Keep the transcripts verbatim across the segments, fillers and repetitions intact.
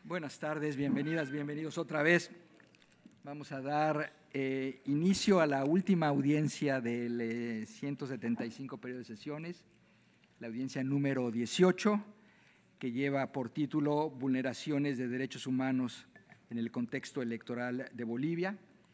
Buenas tardes, bienvenidas, bienvenidos otra vez. Vamos a dar eh, inicio a la última audiencia del eh, ciento setenta y cinco periodo de sesiones, la audiencia número dieciocho, que lleva por título Vulneraciones de Derechos Humanos en el contexto electoral de Bolivia.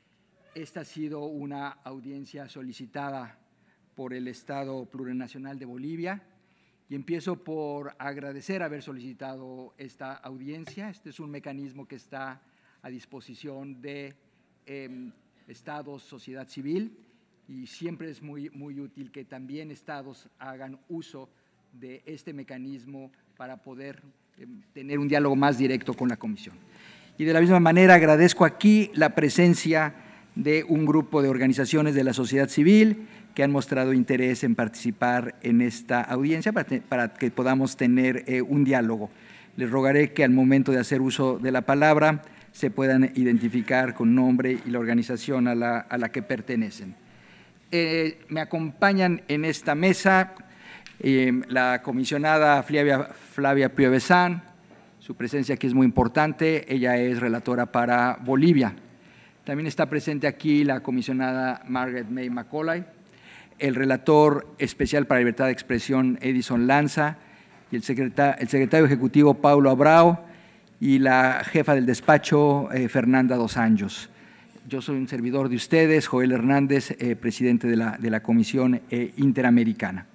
Esta ha sido una audiencia solicitada por el Estado Plurinacional de Bolivia. Y empiezo por agradecer haber solicitado esta audiencia. Este es un mecanismo que está a disposición de eh, estados, sociedad civil, y siempre es muy, muy útil que también estados hagan uso de este mecanismo para poder eh, tener un diálogo más directo con la Comisión. Y de la misma manera agradezco aquí la presencia de un grupo de organizaciones de la sociedad civil que han mostrado interés en participar en esta audiencia para, te, para que podamos tener eh, un diálogo. Les rogaré que al momento de hacer uso de la palabra se puedan identificar con nombre y la organización a la, a la que pertenecen. Eh, me acompañan en esta mesa eh, la comisionada Flavia, Flavia Piovesan. Su presencia aquí es muy importante, ella es relatora para Bolivia. También está presente aquí la comisionada Margaret May Macaulay, el relator especial para libertad de expresión Edison Lanza, y el secretario, el secretario ejecutivo Paulo Abrao y la jefa del despacho eh, Fernanda Dos Anjos. Yo soy un servidor de ustedes, Joel Hernández, eh, presidente de la, de la Comisión eh, Interamericana.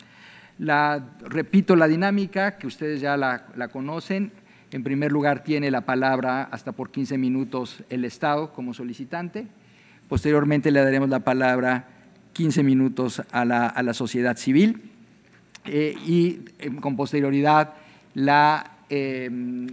La, repito la dinámica, que ustedes ya la, la conocen. En primer lugar, tiene la palabra hasta por quince minutos el Estado como solicitante. Posteriormente le daremos la palabra quince minutos a la, a la sociedad civil eh, y eh, con posterioridad la, eh,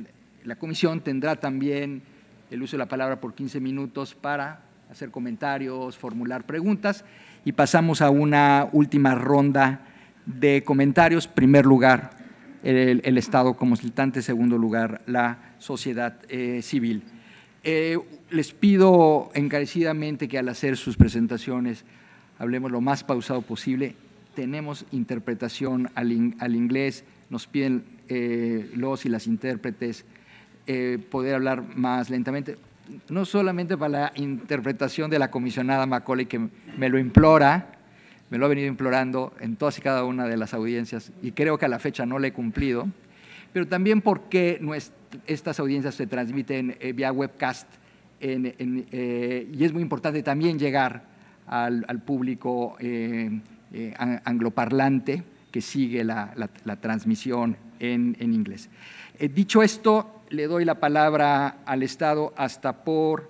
la comisión tendrá también el uso de la palabra por quince minutos para hacer comentarios, formular preguntas, y pasamos a una última ronda de comentarios. Primer lugar el, el Estado como solicitante, segundo lugar la sociedad eh, civil. Eh, les pido encarecidamente que al hacer sus presentaciones hablemos lo más pausado posible. Tenemos interpretación al, in, al inglés, nos piden eh, los y las intérpretes eh, poder hablar más lentamente, no solamente para la interpretación de la comisionada Macaulay, que me lo implora, me lo ha venido implorando en todas y cada una de las audiencias, y creo que a la fecha no le he cumplido, pero también porque nuestra, estas audiencias se transmiten eh, vía webcast, en, en, eh, y es muy importante también llegar Al, al público eh, eh, angloparlante que sigue la, la, la transmisión en, en inglés. Eh, dicho esto, le doy la palabra al Estado hasta por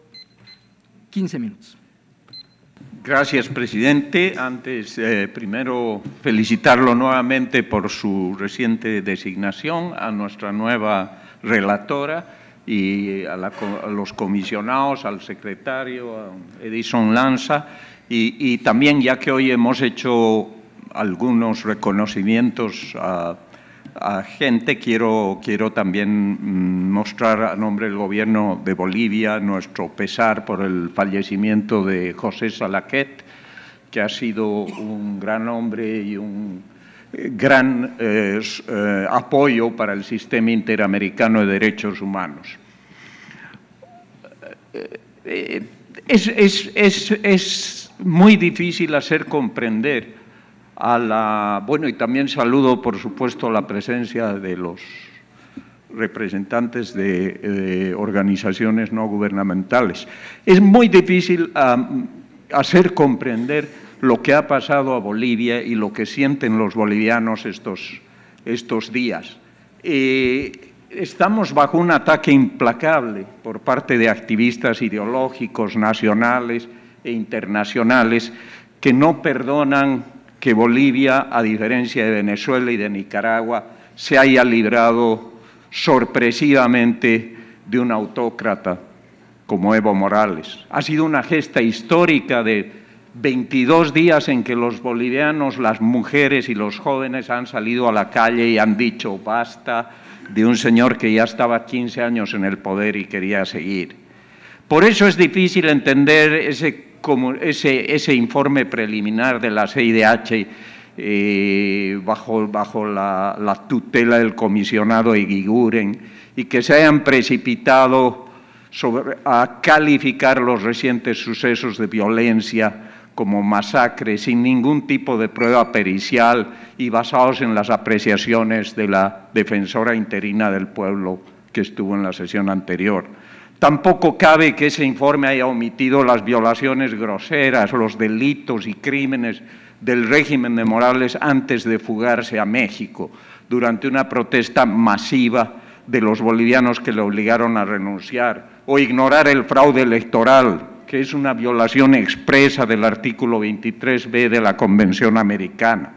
quince minutos. Gracias, presidente. Antes, eh, primero, felicitarlo nuevamente por su reciente designación, a nuestra nueva relatora y a, la, a los comisionados, al secretario, a Edison Lanza. Y, y también, ya que hoy hemos hecho algunos reconocimientos a, a gente, quiero, quiero también mostrar a nombre del Gobierno de Bolivia nuestro pesar por el fallecimiento de José Salaquet, que ha sido un gran hombre y un gran eh, eh, apoyo para el sistema interamericano de derechos humanos. Eh, eh, es, es, es, es muy difícil hacer comprender a la… Bueno, y también saludo, por supuesto, la presencia de los representantes de, de organizaciones no gubernamentales. Es muy difícil um, hacer comprender lo que ha pasado a Bolivia y lo que sienten los bolivianos estos, estos días. Eh, estamos bajo un ataque implacable por parte de activistas ideológicos nacionales e internacionales que no perdonan que Bolivia, a diferencia de Venezuela y de Nicaragua, se haya librado sorpresivamente de un autócrata como Evo Morales. Ha sido una gesta histórica de veintidós días en que los bolivianos, las mujeres y los jóvenes han salido a la calle y han dicho basta de un señor que ya estaba quince años en el poder y quería seguir. Por eso es difícil entender ese, como ese, ese informe preliminar de la C I D H eh, bajo, bajo la, la tutela del comisionado Eguiguren, y que se hayan precipitado sobre, a calificar los recientes sucesos de violencia como masacres sin ningún tipo de prueba pericial y basados en las apreciaciones de la defensora interina del pueblo que estuvo en la sesión anterior. Tampoco cabe que ese informe haya omitido las violaciones groseras, los delitos y crímenes del régimen de Morales antes de fugarse a México, durante una protesta masiva de los bolivianos que le obligaron a renunciar, o ignorar el fraude electoral, que es una violación expresa del artículo veintitrés be de la Convención Americana.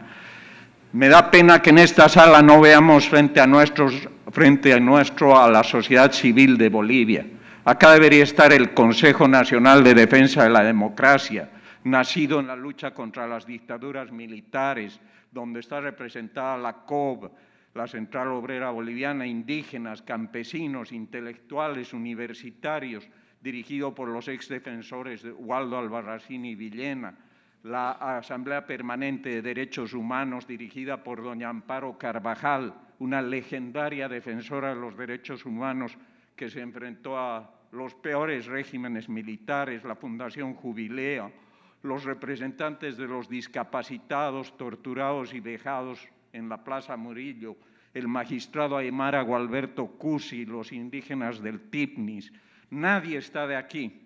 Me da pena que en esta sala no veamos frente a, nuestros, frente a nuestro a la sociedad civil de Bolivia. Acá debería estar el Consejo Nacional de Defensa de la Democracia, nacido en la lucha contra las dictaduras militares, donde está representada la C O B, la Central Obrera Boliviana, indígenas, campesinos, intelectuales, universitarios, dirigido por los exdefensores de Waldo Albarracín y Villena, la Asamblea Permanente de Derechos Humanos, dirigida por doña Amparo Carvajal, una legendaria defensora de los derechos humanos que se enfrentó a los peores regímenes militares, la Fundación Jubileo, los representantes de los discapacitados, torturados y vejados en la Plaza Murillo, el magistrado Aymara Gualberto Cusi, los indígenas del Tipnis. Nadie está de aquí.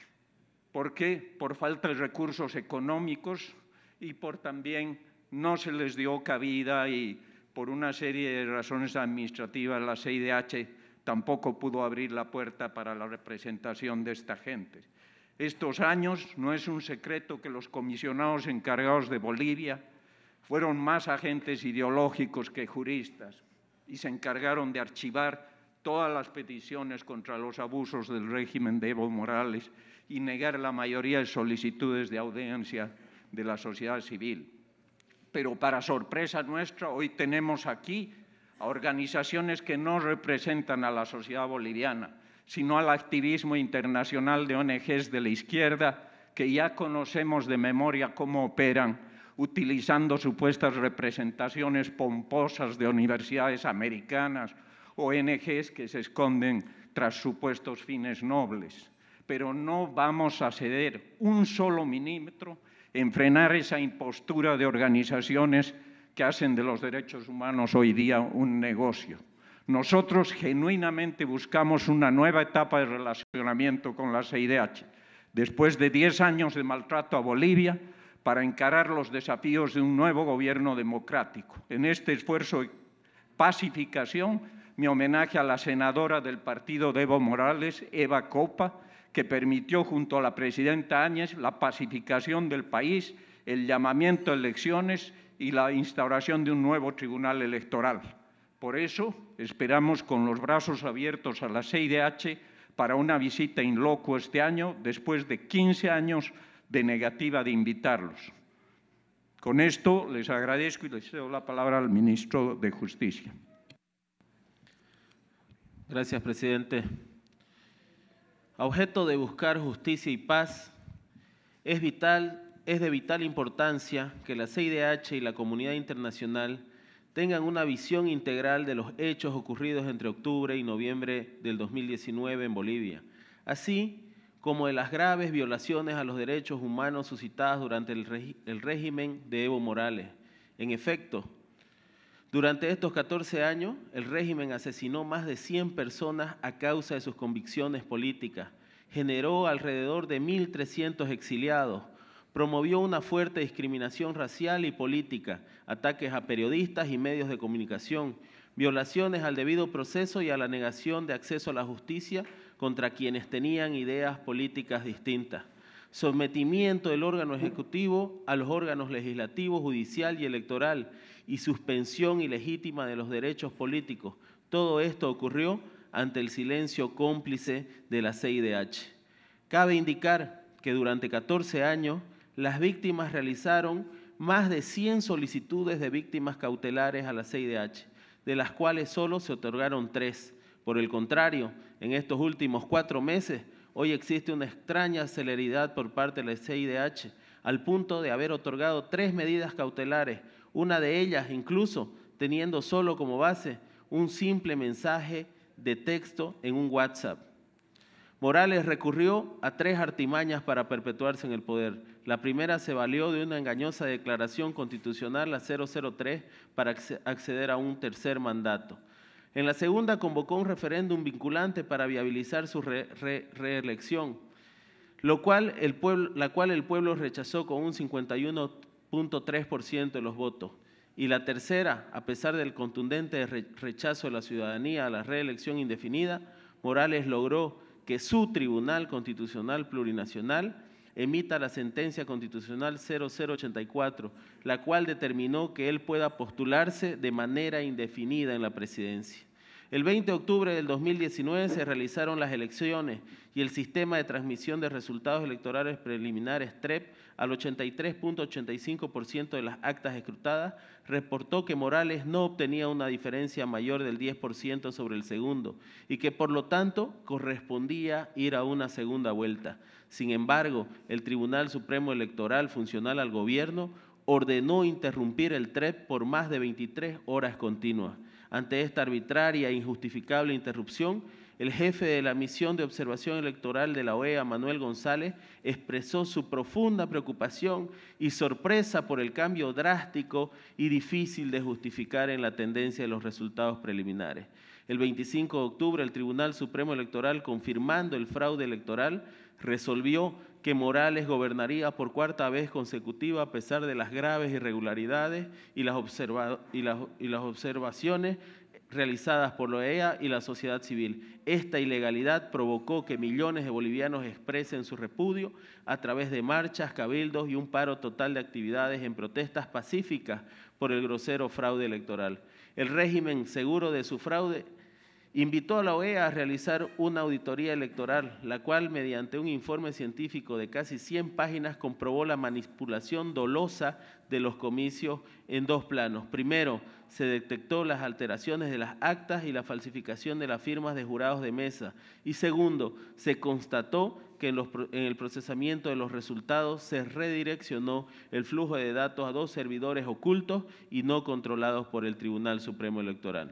¿Por qué? Por falta de recursos económicos y por también no se les dio cabida, y por una serie de razones administrativas la C I D H tampoco pudo abrir la puerta para la representación de esta gente. Estos años no es un secreto que los comisionados encargados de Bolivia fueron más agentes ideológicos que juristas y se encargaron de archivar todas las peticiones contra los abusos del régimen de Evo Morales y negar la mayoría de solicitudes de audiencia de la sociedad civil. Pero para sorpresa nuestra, hoy tenemos aquí a organizaciones que no representan a la sociedad boliviana, sino al activismo internacional de O N Ges de la izquierda, que ya conocemos de memoria cómo operan, utilizando supuestas representaciones pomposas de universidades americanas, O N Ges que se esconden tras supuestos fines nobles. Pero no vamos a ceder un solo milímetro en frenar esa impostura de organizaciones que hacen de los derechos humanos hoy día un negocio. Nosotros genuinamente buscamos una nueva etapa de relacionamiento con la C I D H, después de diez años de maltrato a Bolivia, para encarar los desafíos de un nuevo gobierno democrático. En este esfuerzo de pacificación, mi homenaje a la senadora del partido de Evo Morales, Eva Copa, que permitió junto a la presidenta Áñez la pacificación del país, el llamamiento a elecciones y la instauración de un nuevo tribunal electoral. Por eso esperamos con los brazos abiertos a la C I D H para una visita in loco este año, después de quince años de negativa de invitarlos. Con esto les agradezco y les cedo la palabra al ministro de Justicia. Gracias, presidente. A objeto de buscar justicia y paz, es vital, es de vital importancia que la C I D H y la comunidad internacional tengan una visión integral de los hechos ocurridos entre octubre y noviembre del dos mil diecinueve en Bolivia, así como de las graves violaciones a los derechos humanos suscitadas durante el, regi el régimen de Evo Morales. En efecto, durante estos catorce años, el régimen asesinó más de cien personas a causa de sus convicciones políticas, generó alrededor de mil trescientos exiliados, promovió una fuerte discriminación racial y política, ataques a periodistas y medios de comunicación, violaciones al debido proceso y a la negación de acceso a la justicia contra quienes tenían ideas políticas distintas, sometimiento del órgano ejecutivo a los órganos legislativo, judicial y electoral y suspensión ilegítima de los derechos políticos. Todo esto ocurrió ante el silencio cómplice de la C I D H. Cabe indicar que durante catorce años las víctimas realizaron más de cien solicitudes de víctimas cautelares a la C I D H, de las cuales solo se otorgaron tres. Por el contrario, en estos últimos cuatro meses, hoy existe una extraña celeridad por parte de la C I D H, al punto de haber otorgado tres medidas cautelares, una de ellas incluso teniendo solo como base un simple mensaje de texto en un WhatsApp. Morales recurrió a tres artimañas para perpetuarse en el poder. La primera se valió de una engañosa declaración constitucional, la cero cero tres, para acceder a un tercer mandato. En la segunda convocó un referéndum vinculante para viabilizar su re, re, reelección, lo cual el pueblo, la cual el pueblo rechazó con un cincuenta y uno punto tres por ciento de los votos. Y la tercera, a pesar del contundente rechazo de la ciudadanía a la reelección indefinida, Morales logró que su Tribunal Constitucional Plurinacional emita la sentencia constitucional cero cero ochenta y cuatro, la cual determinó que él pueda postularse de manera indefinida en la presidencia. El veinte de octubre del dos mil diecinueve se realizaron las elecciones y el sistema de transmisión de resultados electorales preliminares T R E P al ochenta y tres punto ochenta y cinco por ciento de las actas escrutadas reportó que Morales no obtenía una diferencia mayor del diez por ciento sobre el segundo y que por lo tanto correspondía ir a una segunda vuelta. Sin embargo, el Tribunal Supremo Electoral, funcional al gobierno, ordenó interrumpir el T R E P por más de veintitrés horas continuas. Ante esta arbitraria e injustificable interrupción, el jefe de la misión de observación electoral de la O E A, Manuel González, expresó su profunda preocupación y sorpresa por el cambio drástico y difícil de justificar en la tendencia de los resultados preliminares. El veinticinco de octubre, el Tribunal Supremo Electoral, confirmando el fraude electoral, resolvió que Morales gobernaría por cuarta vez consecutiva a pesar de las graves irregularidades y las, observa y las, y las observaciones realizadas por la O E A y la sociedad civil. Esta ilegalidad provocó que millones de bolivianos expresen su repudio a través de marchas, cabildos y un paro total de actividades en protestas pacíficas por el grosero fraude electoral. El régimen, seguro de su fraude, invitó a la O E A a realizar una auditoría electoral, la cual, mediante un informe científico de casi cien páginas, comprobó la manipulación dolosa de los comicios en dos planos. Primero, se detectó las alteraciones de las actas y la falsificación de las firmas de jurados de mesa. Y segundo, se constató que en, los, en el procesamiento de los resultados se redireccionó el flujo de datos a dos servidores ocultos y no controlados por el Tribunal Supremo Electoral.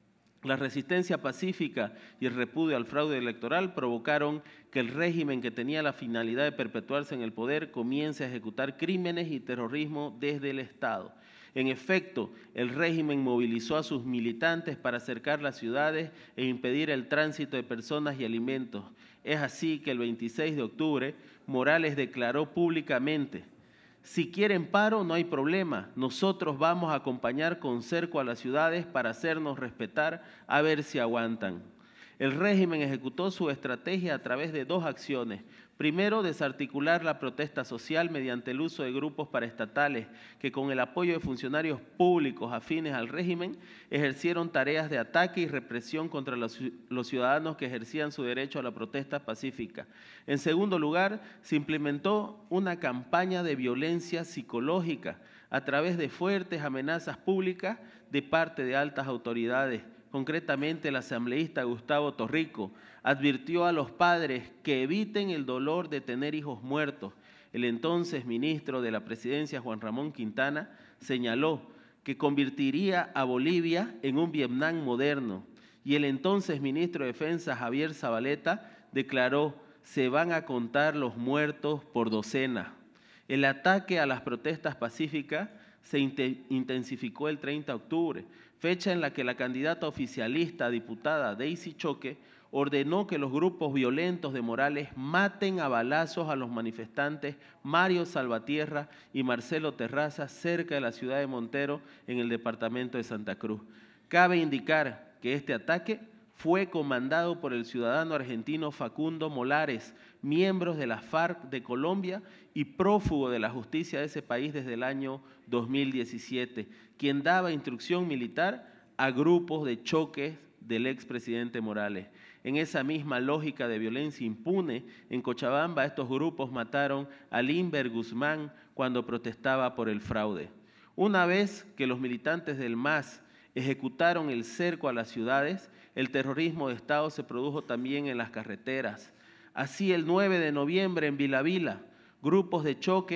La resistencia pacífica y el repudio al fraude electoral provocaron que el régimen, que tenía la finalidad de perpetuarse en el poder, comience a ejecutar crímenes y terrorismo desde el Estado. En efecto, el régimen movilizó a sus militantes para cercar las ciudades e impedir el tránsito de personas y alimentos. Es así que el veintiséis de octubre, Morales declaró públicamente: si quieren paro, no hay problema. Nosotros vamos a acompañar con cerco a las ciudades para hacernos respetar, a ver si aguantan. El régimen ejecutó su estrategia a través de dos acciones. Primero, desarticular la protesta social mediante el uso de grupos paraestatales que, con el apoyo de funcionarios públicos afines al régimen, ejercieron tareas de ataque y represión contra los, los ciudadanos que ejercían su derecho a la protesta pacífica. En segundo lugar, se implementó una campaña de violencia psicológica a través de fuertes amenazas públicas de parte de altas autoridades. Concretamente, el asambleísta Gustavo Torrico advirtió a los padres que eviten el dolor de tener hijos muertos. El entonces ministro de la Presidencia, Juan Ramón Quintana, señaló que convertiría a Bolivia en un Vietnam moderno. Y el entonces ministro de Defensa, Javier Zabaleta, declaró: se van a contar los muertos por docena. El ataque a las protestas pacíficas se intensificó el treinta de octubre, fecha en la que la candidata oficialista a diputada Daisy Choque ordenó que los grupos violentos de Morales maten a balazos a los manifestantes Mario Salvatierra y Marcelo Terraza cerca de la ciudad de Montero, en el departamento de Santa Cruz. Cabe indicar que este ataque fue comandado por el ciudadano argentino Facundo Molares, miembro de la FARC de Colombia y prófugo de la justicia de ese país desde el año dos mil diecisiete, quien daba instrucción militar a grupos de choques del expresidente Morales. En esa misma lógica de violencia impune, en Cochabamba estos grupos mataron a Limber Guzmán cuando protestaba por el fraude. Una vez que los militantes del M A S ejecutaron el cerco a las ciudades, el terrorismo de Estado se produjo también en las carreteras. Así, el nueve de noviembre en Vila Vila, grupos de choque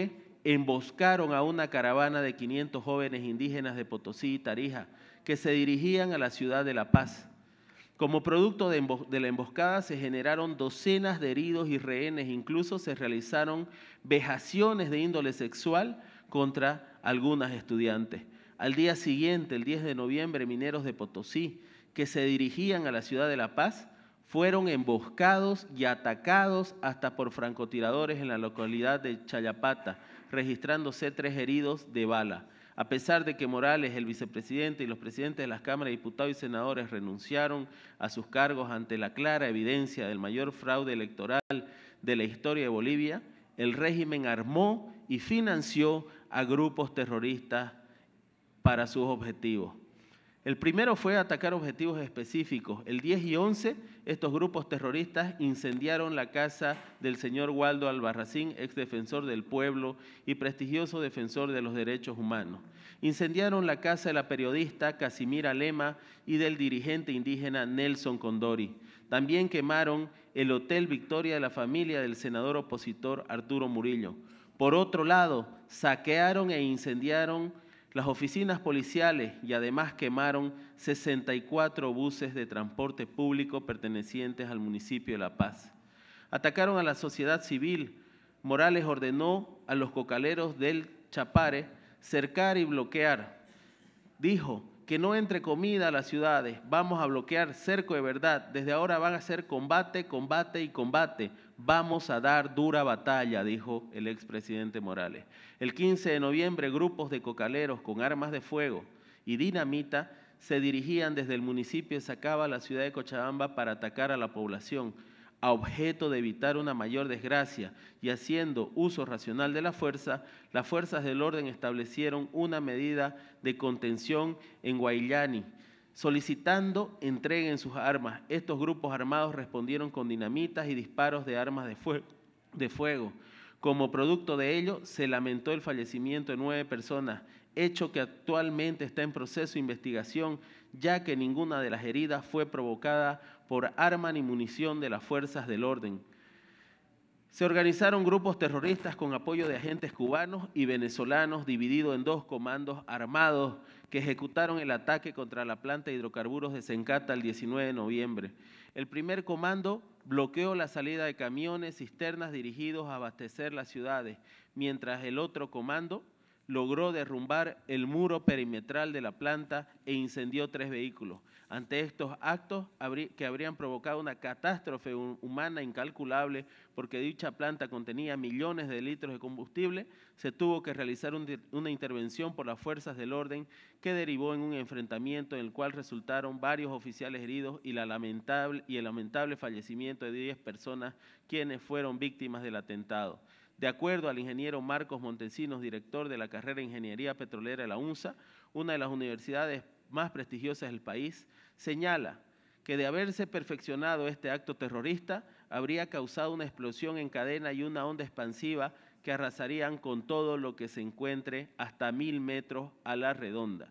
emboscaron a una caravana de quinientos jóvenes indígenas de Potosí y Tarija que se dirigían a la ciudad de La Paz. Como producto de, de la emboscada se generaron docenas de heridos y rehenes, incluso se realizaron vejaciones de índole sexual contra algunas estudiantes. Al día siguiente, el diez de noviembre, mineros de Potosí que se dirigían a la ciudad de La Paz fueron emboscados y atacados hasta por francotiradores en la localidad de Chayapata, registrándose tres heridos de bala. A pesar de que Morales, el vicepresidente y los presidentes de las cámaras de diputados y senadores renunciaron a sus cargos ante la clara evidencia del mayor fraude electoral de la historia de Bolivia, el régimen armó y financió a grupos terroristas para sus objetivos. El primero fue atacar objetivos específicos. El diez y once, estos grupos terroristas incendiaron la casa del señor Waldo Albarracín, ex defensor del pueblo y prestigioso defensor de los derechos humanos. Incendiaron la casa de la periodista Casimira Lema y del dirigente indígena Nelson Condori. También quemaron el Hotel Victoria de la familia del senador opositor Arturo Murillo. Por otro lado, saquearon e incendiaron las oficinas policiales y además quemaron sesenta y cuatro buses de transporte público pertenecientes al municipio de La Paz. Atacaron a la sociedad civil. Morales ordenó a los cocaleros del Chapare cercar y bloquear. Dijo que no entre comida a las ciudades, vamos a bloquear cerco de verdad, desde ahora van a hacer combate, combate y combate. Vamos a dar dura batalla, dijo el expresidente Morales. El quince de noviembre, grupos de cocaleros con armas de fuego y dinamita se dirigían desde el municipio de Sacaba a la ciudad de Cochabamba para atacar a la población, a objeto de evitar una mayor desgracia, y haciendo uso racional de la fuerza, las fuerzas del orden establecieron una medida de contención en Guayllani, solicitando entreguen sus armas. Estos grupos armados respondieron con dinamitas y disparos de armas de fuego. De fuego. Como producto de ello, se lamentó el fallecimiento de nueve personas, hecho que actualmente está en proceso de investigación, ya que ninguna de las heridas fue provocada por arma ni munición de las fuerzas del orden. Se organizaron grupos terroristas con apoyo de agentes cubanos y venezolanos divididos en dos comandos armados que ejecutaron el ataque contra la planta de hidrocarburos de Sencata el diecinueve de noviembre. El primer comando bloqueó la salida de camiones cisternas dirigidos a abastecer las ciudades, mientras el otro comando logró derrumbar el muro perimetral de la planta e incendió tres vehículos. Ante estos actos que habrían provocado una catástrofe humana incalculable porque dicha planta contenía millones de litros de combustible, se tuvo que realizar un, una intervención por las fuerzas del orden que derivó en un enfrentamiento en el cual resultaron varios oficiales heridos y, la lamentable, y el lamentable fallecimiento de diez personas quienes fueron víctimas del atentado. De acuerdo al ingeniero Marcos Montesinos, director de la carrera de Ingeniería Petrolera de la UNSA, una de las universidades más prestigiosas del país, señala que de haberse perfeccionado este acto terrorista, habría causado una explosión en cadena y una onda expansiva que arrasarían con todo lo que se encuentre hasta mil metros a la redonda.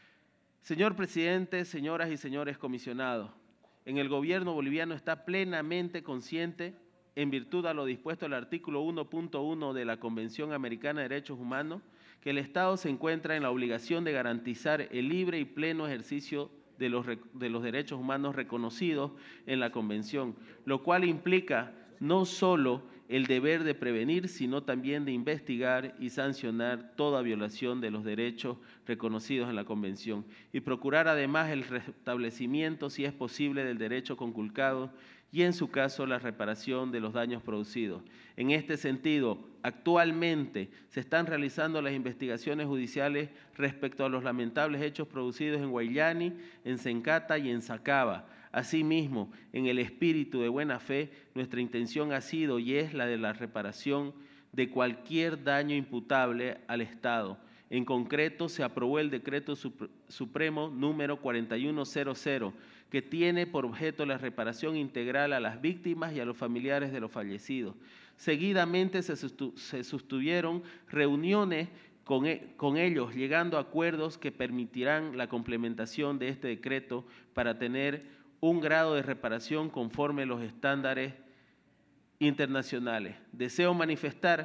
Señor presidente, señoras y señores comisionados, en el gobierno boliviano está plenamente consciente, en virtud a lo dispuesto al artículo uno punto uno de la Convención Americana de Derechos Humanos, que el Estado se encuentra en la obligación de garantizar el libre y pleno ejercicio de los, de los derechos humanos reconocidos en la Convención, lo cual implica no solo el deber de prevenir, sino también de investigar y sancionar toda violación de los derechos reconocidos en la Convención y procurar además el restablecimiento, si es posible, del derecho conculcado y en su caso la reparación de los daños producidos. En este sentido, actualmente se están realizando las investigaciones judiciales respecto a los lamentables hechos producidos en Guayllani, en Sencata y en Sacaba. Asimismo, en el espíritu de buena fe, nuestra intención ha sido y es la de la reparación de cualquier daño imputable al Estado. En concreto, se aprobó el Decreto Supremo número cuarenta y uno cero cero, que tiene por objeto la reparación integral a las víctimas y a los familiares de los fallecidos. Seguidamente se, sustu se sostuvieron reuniones con, e con ellos, llegando a acuerdos que permitirán la complementación de este decreto para tener un grado de reparación conforme a los estándares internacionales. Deseo manifestar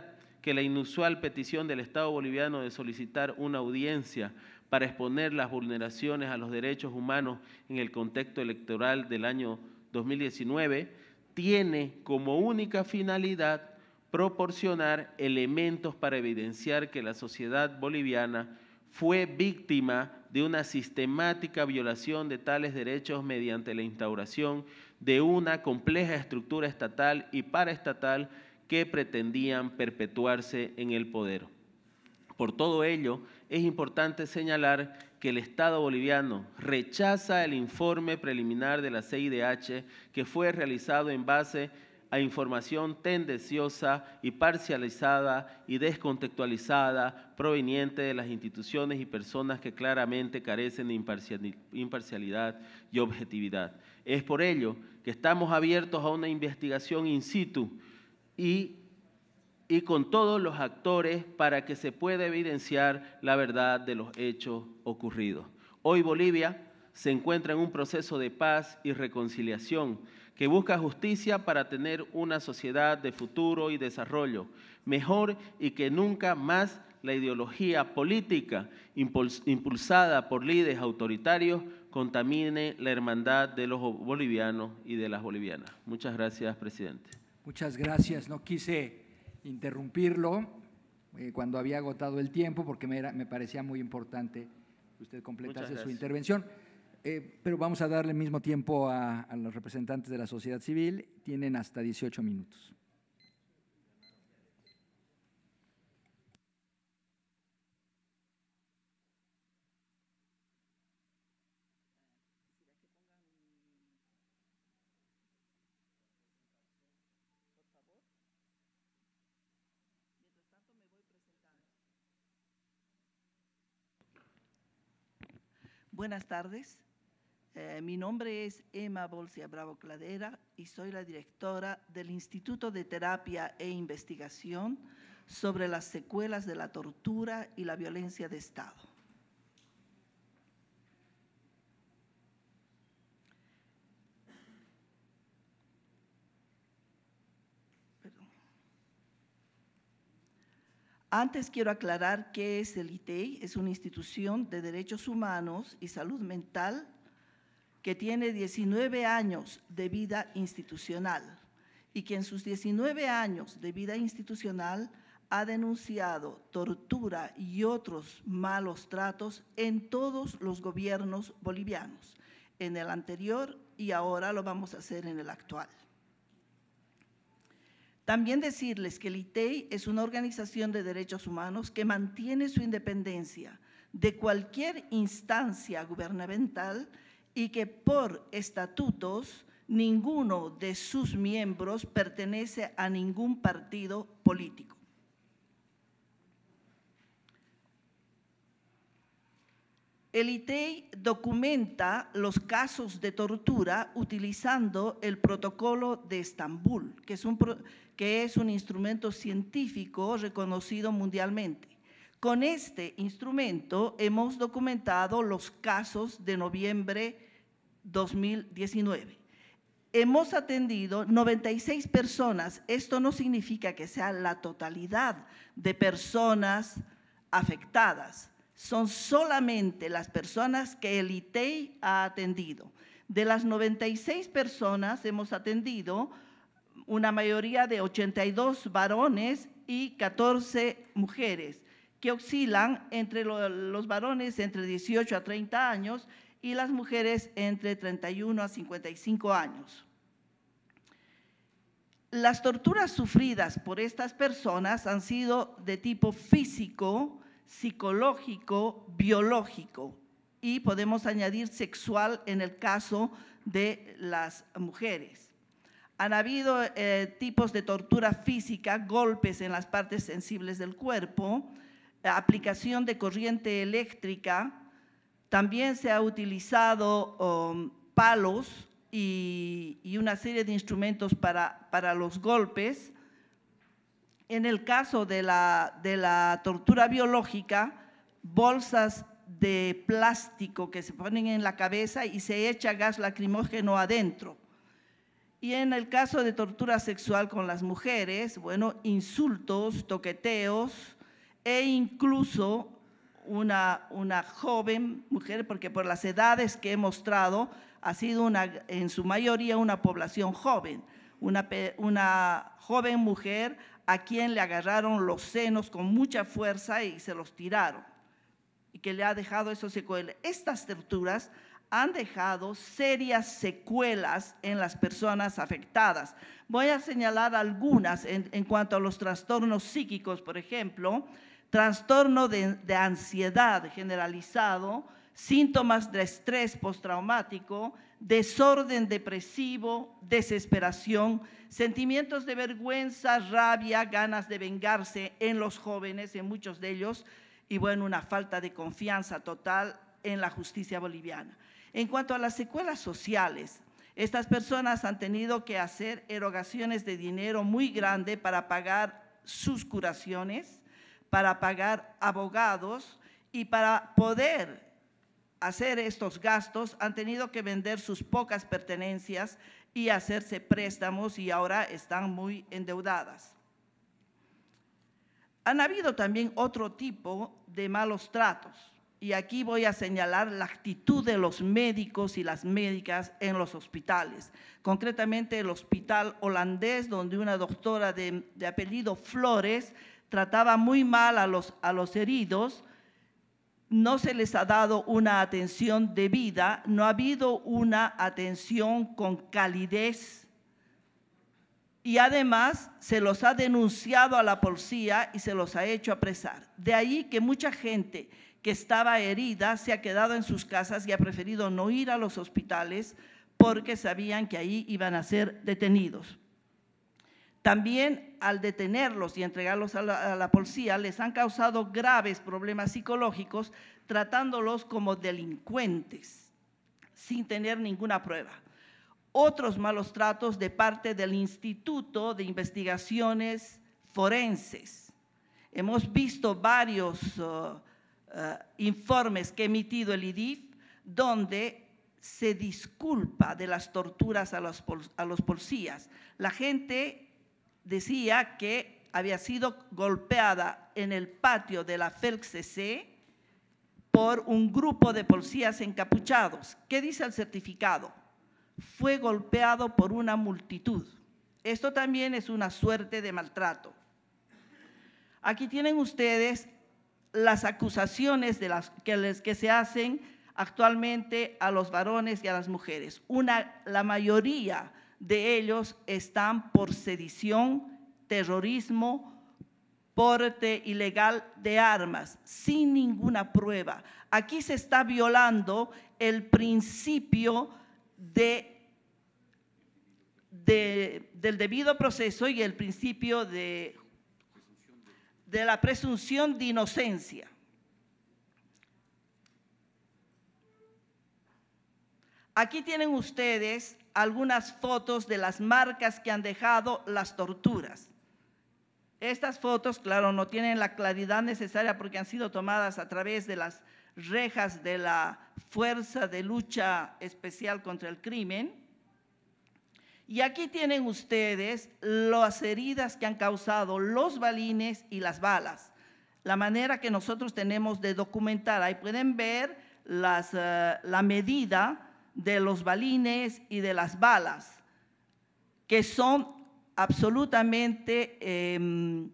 que la inusual petición del Estado boliviano de solicitar una audiencia para exponer las vulneraciones a los derechos humanos en el contexto electoral del año dos mil diecinueve tiene como única finalidad proporcionar elementos para evidenciar que la sociedad boliviana fue víctima de una sistemática violación de tales derechos mediante la instauración de una compleja estructura estatal y paraestatal que pretendían perpetuarse en el poder. Por todo ello, es importante señalar que el Estado boliviano rechaza el informe preliminar de la C I D H que fue realizado en base a información tendenciosa y parcializada y descontextualizada proveniente de las instituciones y personas que claramente carecen de imparcialidad y objetividad. Es por ello que estamos abiertos a una investigación in situ y, y con todos los actores para que se pueda evidenciar la verdad de los hechos ocurridos. Hoy Bolivia se encuentra en un proceso de paz y reconciliación que busca justicia para tener una sociedad de futuro y desarrollo mejor y que nunca más la ideología política impulsada por líderes autoritarios contamine la hermandad de los bolivianos y de las bolivianas. Muchas gracias, presidente. Muchas gracias. No quise interrumpirlo eh, cuando había agotado el tiempo porque me, era, me parecía muy importante que usted completase su intervención. Eh, pero vamos a darle el mismo tiempo a, a los representantes de la sociedad civil. Tienen hasta dieciocho minutos. Buenas tardes. Eh, mi nombre es Emma Bolsia Bravo Cladera y soy la directora del Instituto de Terapia e Investigación sobre las secuelas de la tortura y la violencia de Estado. Perdón. Antes quiero aclarar qué es el I T E I. Es una institución de derechos humanos y salud mental que tiene diecinueve años de vida institucional y que en sus diecinueve años de vida institucional ha denunciado tortura y otros malos tratos en todos los gobiernos bolivianos, en el anterior y ahora lo vamos a hacer en el actual. También decirles que el I T E I es una organización de derechos humanos que mantiene su independencia de cualquier instancia gubernamental y que por estatutos ninguno de sus miembros pertenece a ningún partido político. El I T E I documenta los casos de tortura utilizando el protocolo de Estambul, que es un, que es un instrumento científico reconocido mundialmente. Con este instrumento hemos documentado los casos de noviembre dos mil diecinueve. Hemos atendido noventa y seis personas. Esto no significa que sea la totalidad de personas afectadas. Son solamente las personas que el I T E I ha atendido. De las noventa y seis personas hemos atendido una mayoría de ochenta y dos varones y catorce mujeres, que oscilan entre lo, los varones entre dieciocho a treinta años y las mujeres entre treinta y uno a cincuenta y cinco años. Las torturas sufridas por estas personas han sido de tipo físico, psicológico, biológico y podemos añadir sexual en el caso de las mujeres. Han habido eh, tipos de tortura física, golpes en las partes sensibles del cuerpo, aplicación de corriente eléctrica, también se ha utilizado um, palos y, y una serie de instrumentos para, para los golpes. En el caso de la, de la tortura biológica, bolsas de plástico que se ponen en la cabeza y se echa gas lacrimógeno adentro. Y en el caso de tortura sexual con las mujeres, bueno, insultos, toqueteos e incluso una, una joven mujer, porque por las edades que he mostrado, ha sido una, en su mayoría una población joven, una, una joven mujer a quien le agarraron los senos con mucha fuerza y se los tiraron, y que le ha dejado esos secuelas. Estas torturas han dejado serias secuelas en las personas afectadas. Voy a señalar algunas en, en cuanto a los trastornos psíquicos, por ejemplo, trastorno de, de ansiedad generalizado, síntomas de estrés postraumático, desorden depresivo, desesperación, sentimientos de vergüenza, rabia, ganas de vengarse en los jóvenes, en muchos de ellos, y bueno, una falta de confianza total en la justicia boliviana. En cuanto a las secuelas sociales, estas personas han tenido que hacer erogaciones de dinero muy grande para pagar sus curaciones, para pagar abogados, y para poder hacer estos gastos han tenido que vender sus pocas pertenencias y hacerse préstamos, y ahora están muy endeudadas. Han habido también otro tipo de malos tratos. Y aquí voy a señalar la actitud de los médicos y las médicas en los hospitales. Concretamente el hospital holandés, donde una doctora de, de apellido Flores trataba muy mal a los, a los heridos. No se les ha dado una atención debida, no ha habido una atención con calidez. Y además se los ha denunciado a la policía y se los ha hecho apresar. De ahí que mucha gente que estaba herida se ha quedado en sus casas y ha preferido no ir a los hospitales porque sabían que ahí iban a ser detenidos. También al detenerlos y entregarlos a la, a la policía les han causado graves problemas psicológicos, tratándolos como delincuentes sin tener ninguna prueba. Otros malos tratos de parte del Instituto de Investigaciones Forenses. Hemos visto varios uh, Uh, informes que ha emitido el I D I F, donde se disculpa de las torturas a los, a los policías. La gente decía que había sido golpeada en el patio de la F E L C C por un grupo de policías encapuchados. ¿Qué dice el certificado? Fue golpeado por una multitud. Esto también es una suerte de maltrato. Aquí tienen ustedes las acusaciones de las que, les, que se hacen actualmente a los varones y a las mujeres. Una, la mayoría de ellos están por sedición, terrorismo, porte ilegal de armas, sin ninguna prueba. Aquí se está violando el principio de, de, del debido proceso y el principio de de la presunción de inocencia. Aquí tienen ustedes algunas fotos de las marcas que han dejado las torturas. Estas fotos, claro, no tienen la claridad necesaria porque han sido tomadas a través de las rejas de la Fuerza de Lucha Especial contra el Crimen. Y aquí tienen ustedes las heridas que han causado los balines y las balas. La manera que nosotros tenemos de documentar, ahí pueden ver las, uh, la medida de los balines y de las balas, que son absolutamente, eh,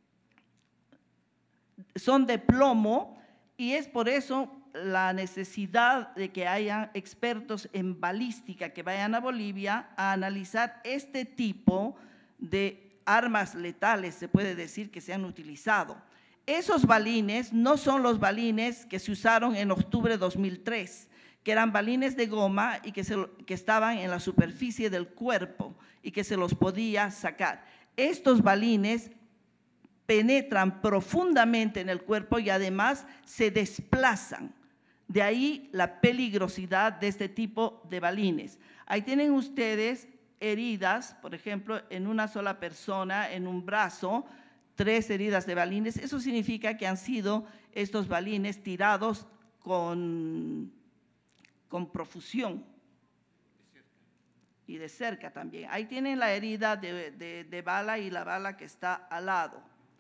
son de plomo, y es por eso la necesidad de que haya expertos en balística que vayan a Bolivia a analizar este tipo de armas letales, se puede decir, que se han utilizado. Esos balines no son los balines que se usaron en octubre de dos mil tres, que eran balines de goma y que, se, que estaban en la superficie del cuerpo y que se los podía sacar. Estos balines penetran profundamente en el cuerpo y además se desplazan. De ahí la peligrosidad de este tipo de balines. Ahí tienen ustedes heridas, por ejemplo, en una sola persona, en un brazo, tres heridas de balines. Eso significa que han sido estos balines tirados con, con profusión. y de cerca también. Ahí tienen la herida de, de, de bala y la bala que está al lado.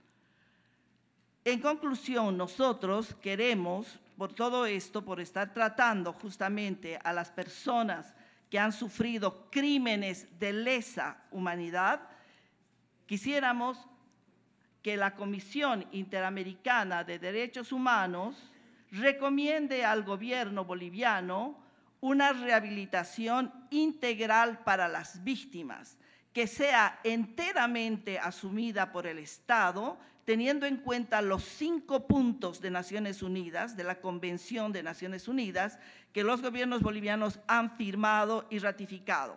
En conclusión, nosotros queremos, por todo esto, por estar tratando justamente a las personas que han sufrido crímenes de lesa humanidad, quisiéramos que la Comisión Interamericana de Derechos Humanos recomiende al gobierno boliviano una rehabilitación integral para las víctimas, que sea enteramente asumida por el Estado, teniendo en cuenta los cinco puntos de Naciones Unidas, de la Convención de Naciones Unidas, que los gobiernos bolivianos han firmado y ratificado.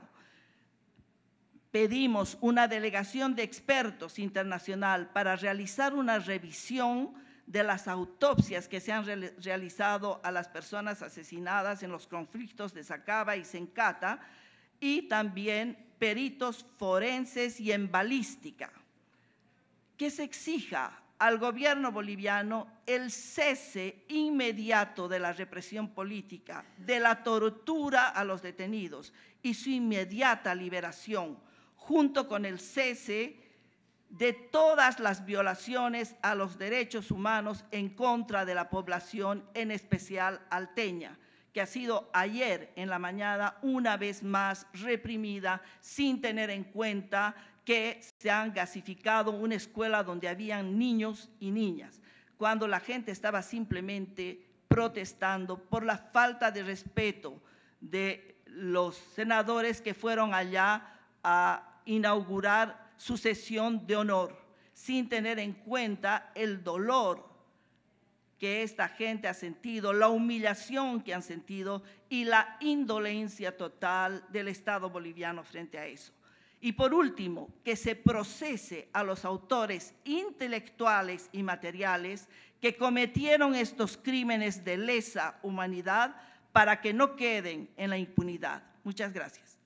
Pedimos una delegación de expertos internacional para realizar una revisión de las autopsias que se han re realizado a las personas asesinadas en los conflictos de Sacaba y Sencata, y también peritos forenses y en balística. Que se exija al gobierno boliviano el cese inmediato de la represión política, de la tortura a los detenidos y su inmediata liberación, junto con el cese de todas las violaciones a los derechos humanos en contra de la población, en especial alteña, que ha sido ayer en la mañana una vez más reprimida sin tener en cuenta que se han gasificado una escuela donde habían niños y niñas, cuando la gente estaba simplemente protestando por la falta de respeto de los senadores que fueron allá a inaugurar su sesión de honor, sin tener en cuenta el dolor que esta gente ha sentido, la humillación que han sentido y la indolencia total del Estado boliviano frente a eso. Y por último, que se procese a los autores intelectuales y materiales que cometieron estos crímenes de lesa humanidad para que no queden en la impunidad. Muchas gracias.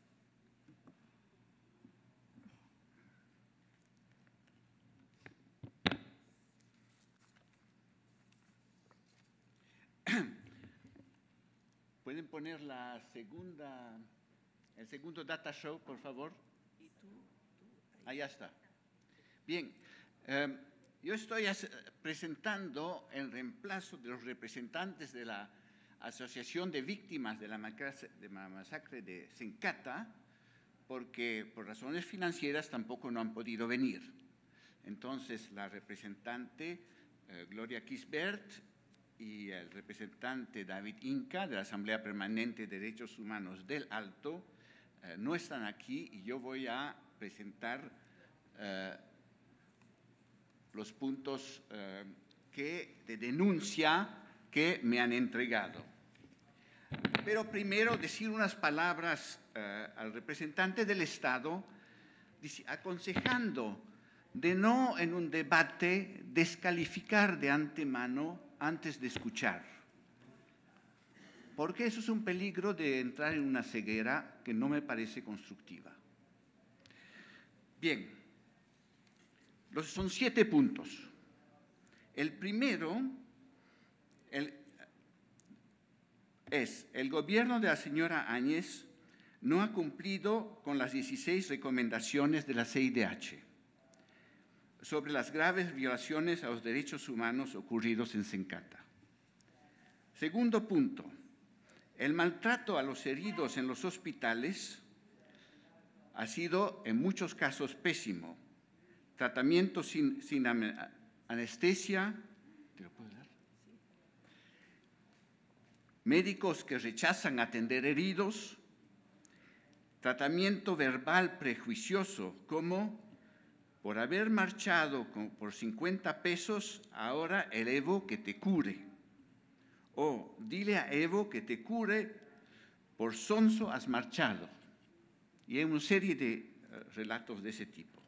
¿Pueden poner la segunda, el segundo data show, por favor? Ahí está. Bien, eh, yo estoy presentando el reemplazo de los representantes de la Asociación de Víctimas de la Masacre de Sencata, porque por razones financieras tampoco no han podido venir. Entonces, la representante eh, Gloria Kisbert y el representante David Inca de la Asamblea Permanente de Derechos Humanos del Alto eh, no están aquí, y yo voy a presentar eh, los puntos eh, que, de denuncia que me han entregado. Pero primero decir unas palabras eh, al representante del Estado, aconsejando de no en un debate descalificar de antemano antes de escuchar, porque eso es un peligro de entrar en una ceguera que no me parece constructiva. Bien, los, son siete puntos. El primero el, es, el gobierno de la señora Áñez no ha cumplido con las dieciséis recomendaciones de la C I D H sobre las graves violaciones a los derechos humanos ocurridos en Sencata. Segundo punto, el maltrato a los heridos en los hospitales ha sido en muchos casos pésimo. Tratamiento sin, sin anestesia, ¿te lo puedo dar? Médicos que rechazan atender heridos, tratamiento verbal prejuicioso como por haber marchado con, por cincuenta pesos, ahora el Evo que te cure. O dile a Evo que te cure, por sonso has marchado. Y hay una serie de uh, relatos de ese tipo.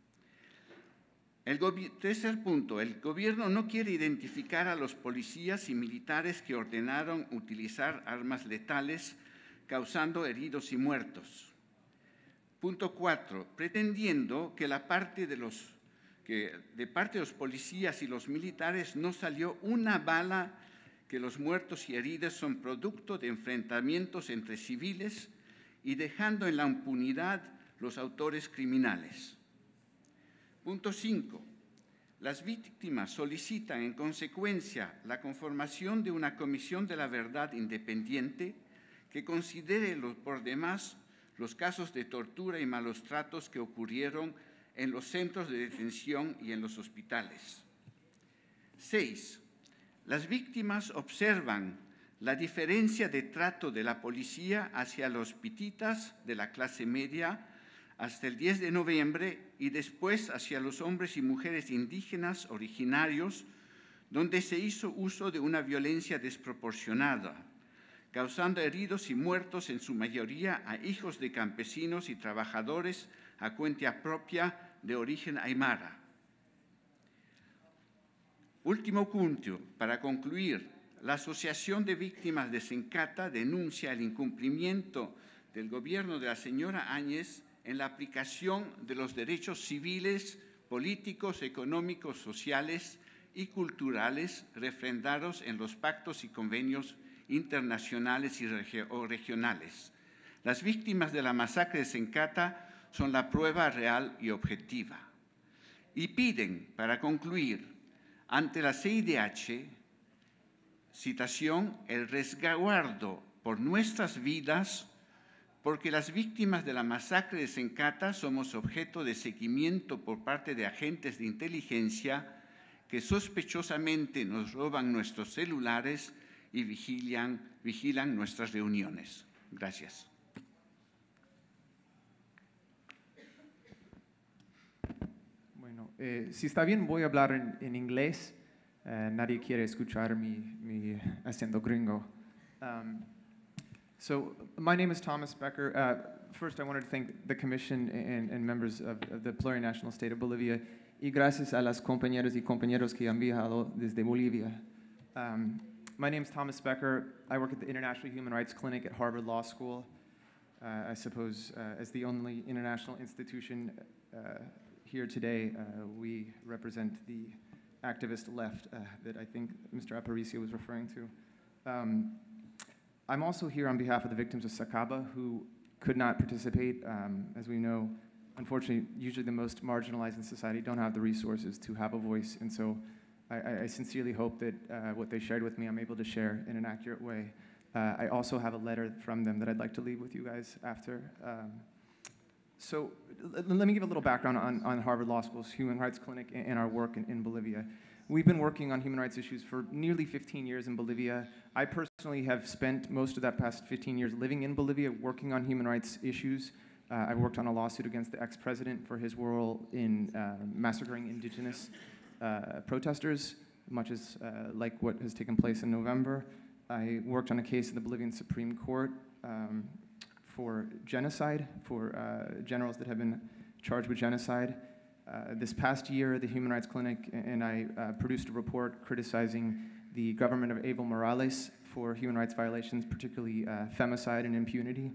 El tercer punto, el gobierno no quiere identificar a los policías y militares que ordenaron utilizar armas letales causando heridos y muertos. Punto cuatro, pretendiendo que, la parte de, los, que de parte de los policías y los militares no salió una bala, que los muertos y heridos son producto de enfrentamientos entre civiles y dejando en la impunidad los autores criminales. Punto cinco. Las víctimas solicitan en consecuencia la conformación de una comisión de la verdad independiente que considere los, por demás los casos de tortura y malos tratos que ocurrieron en los centros de detención y en los hospitales. Seis. Las víctimas observan la diferencia de trato de la policía hacia los pititas de la clase media hasta el diez de noviembre y después hacia los hombres y mujeres indígenas originarios, donde se hizo uso de una violencia desproporcionada, causando heridos y muertos en su mayoría a hijos de campesinos y trabajadores a cuenta propia de origen aymara. Último punto, para concluir, la Asociación de Víctimas de Sencata denuncia el incumplimiento del gobierno de la señora Áñez en la aplicación de los derechos civiles, políticos, económicos, sociales y culturales refrendados en los pactos y convenios internacionales y regio- o regionales. Las víctimas de la masacre de Sencata son la prueba real y objetiva. Y piden, para concluir, ante la C I D H, citación, el resguardo por nuestras vidas, porque las víctimas de la masacre de Sencata somos objeto de seguimiento por parte de agentes de inteligencia que sospechosamente nos roban nuestros celulares y vigilan, vigilan nuestras reuniones. Gracias. Bueno, eh, si está bien, voy a hablar en, en inglés. Uh, nadie quiere escuchar mi, mi acento gringo. Um, so, my name is Thomas Becker. Uh, first, I wanted to thank the Commission and, and members of, of the Plurinational State of Bolivia, y gracias a las compañeras y compañeros que han viajado desde Bolivia. Um, my name is Thomas Becker. I work at the International Human Rights Clinic at Harvard Law School. Uh, I suppose uh, as the only international institution uh, here today, uh, we represent the activist left uh, that I think Mister Aparicio was referring to. Um, I'm also here on behalf of the victims of Sacaba who could not participate. Um, as we know, unfortunately, usually the most marginalized in society don't have the resources to have a voice, and so I, I sincerely hope that uh, what they shared with me I'm able to share in an accurate way. Uh, I also have a letter from them that I'd like to leave with you guys after. Um, So let me give a little background on, on Harvard Law School's Human Rights Clinic and our work in, in Bolivia. We've been working on human rights issues for nearly fifteen years in Bolivia. I personally have spent most of that past fifteen years living in Bolivia working on human rights issues. Uh, I worked on a lawsuit against the ex-president for his role in uh, massacring indigenous uh, protesters, much as uh, like what has taken place in November. I worked on a case in the Bolivian Supreme Court um, for genocide, for uh, generals that have been charged with genocide. Uh, this past year, the Human Rights Clinic and I uh, produced a report criticizing the government of Evo Morales for human rights violations, particularly uh, femicide and impunity.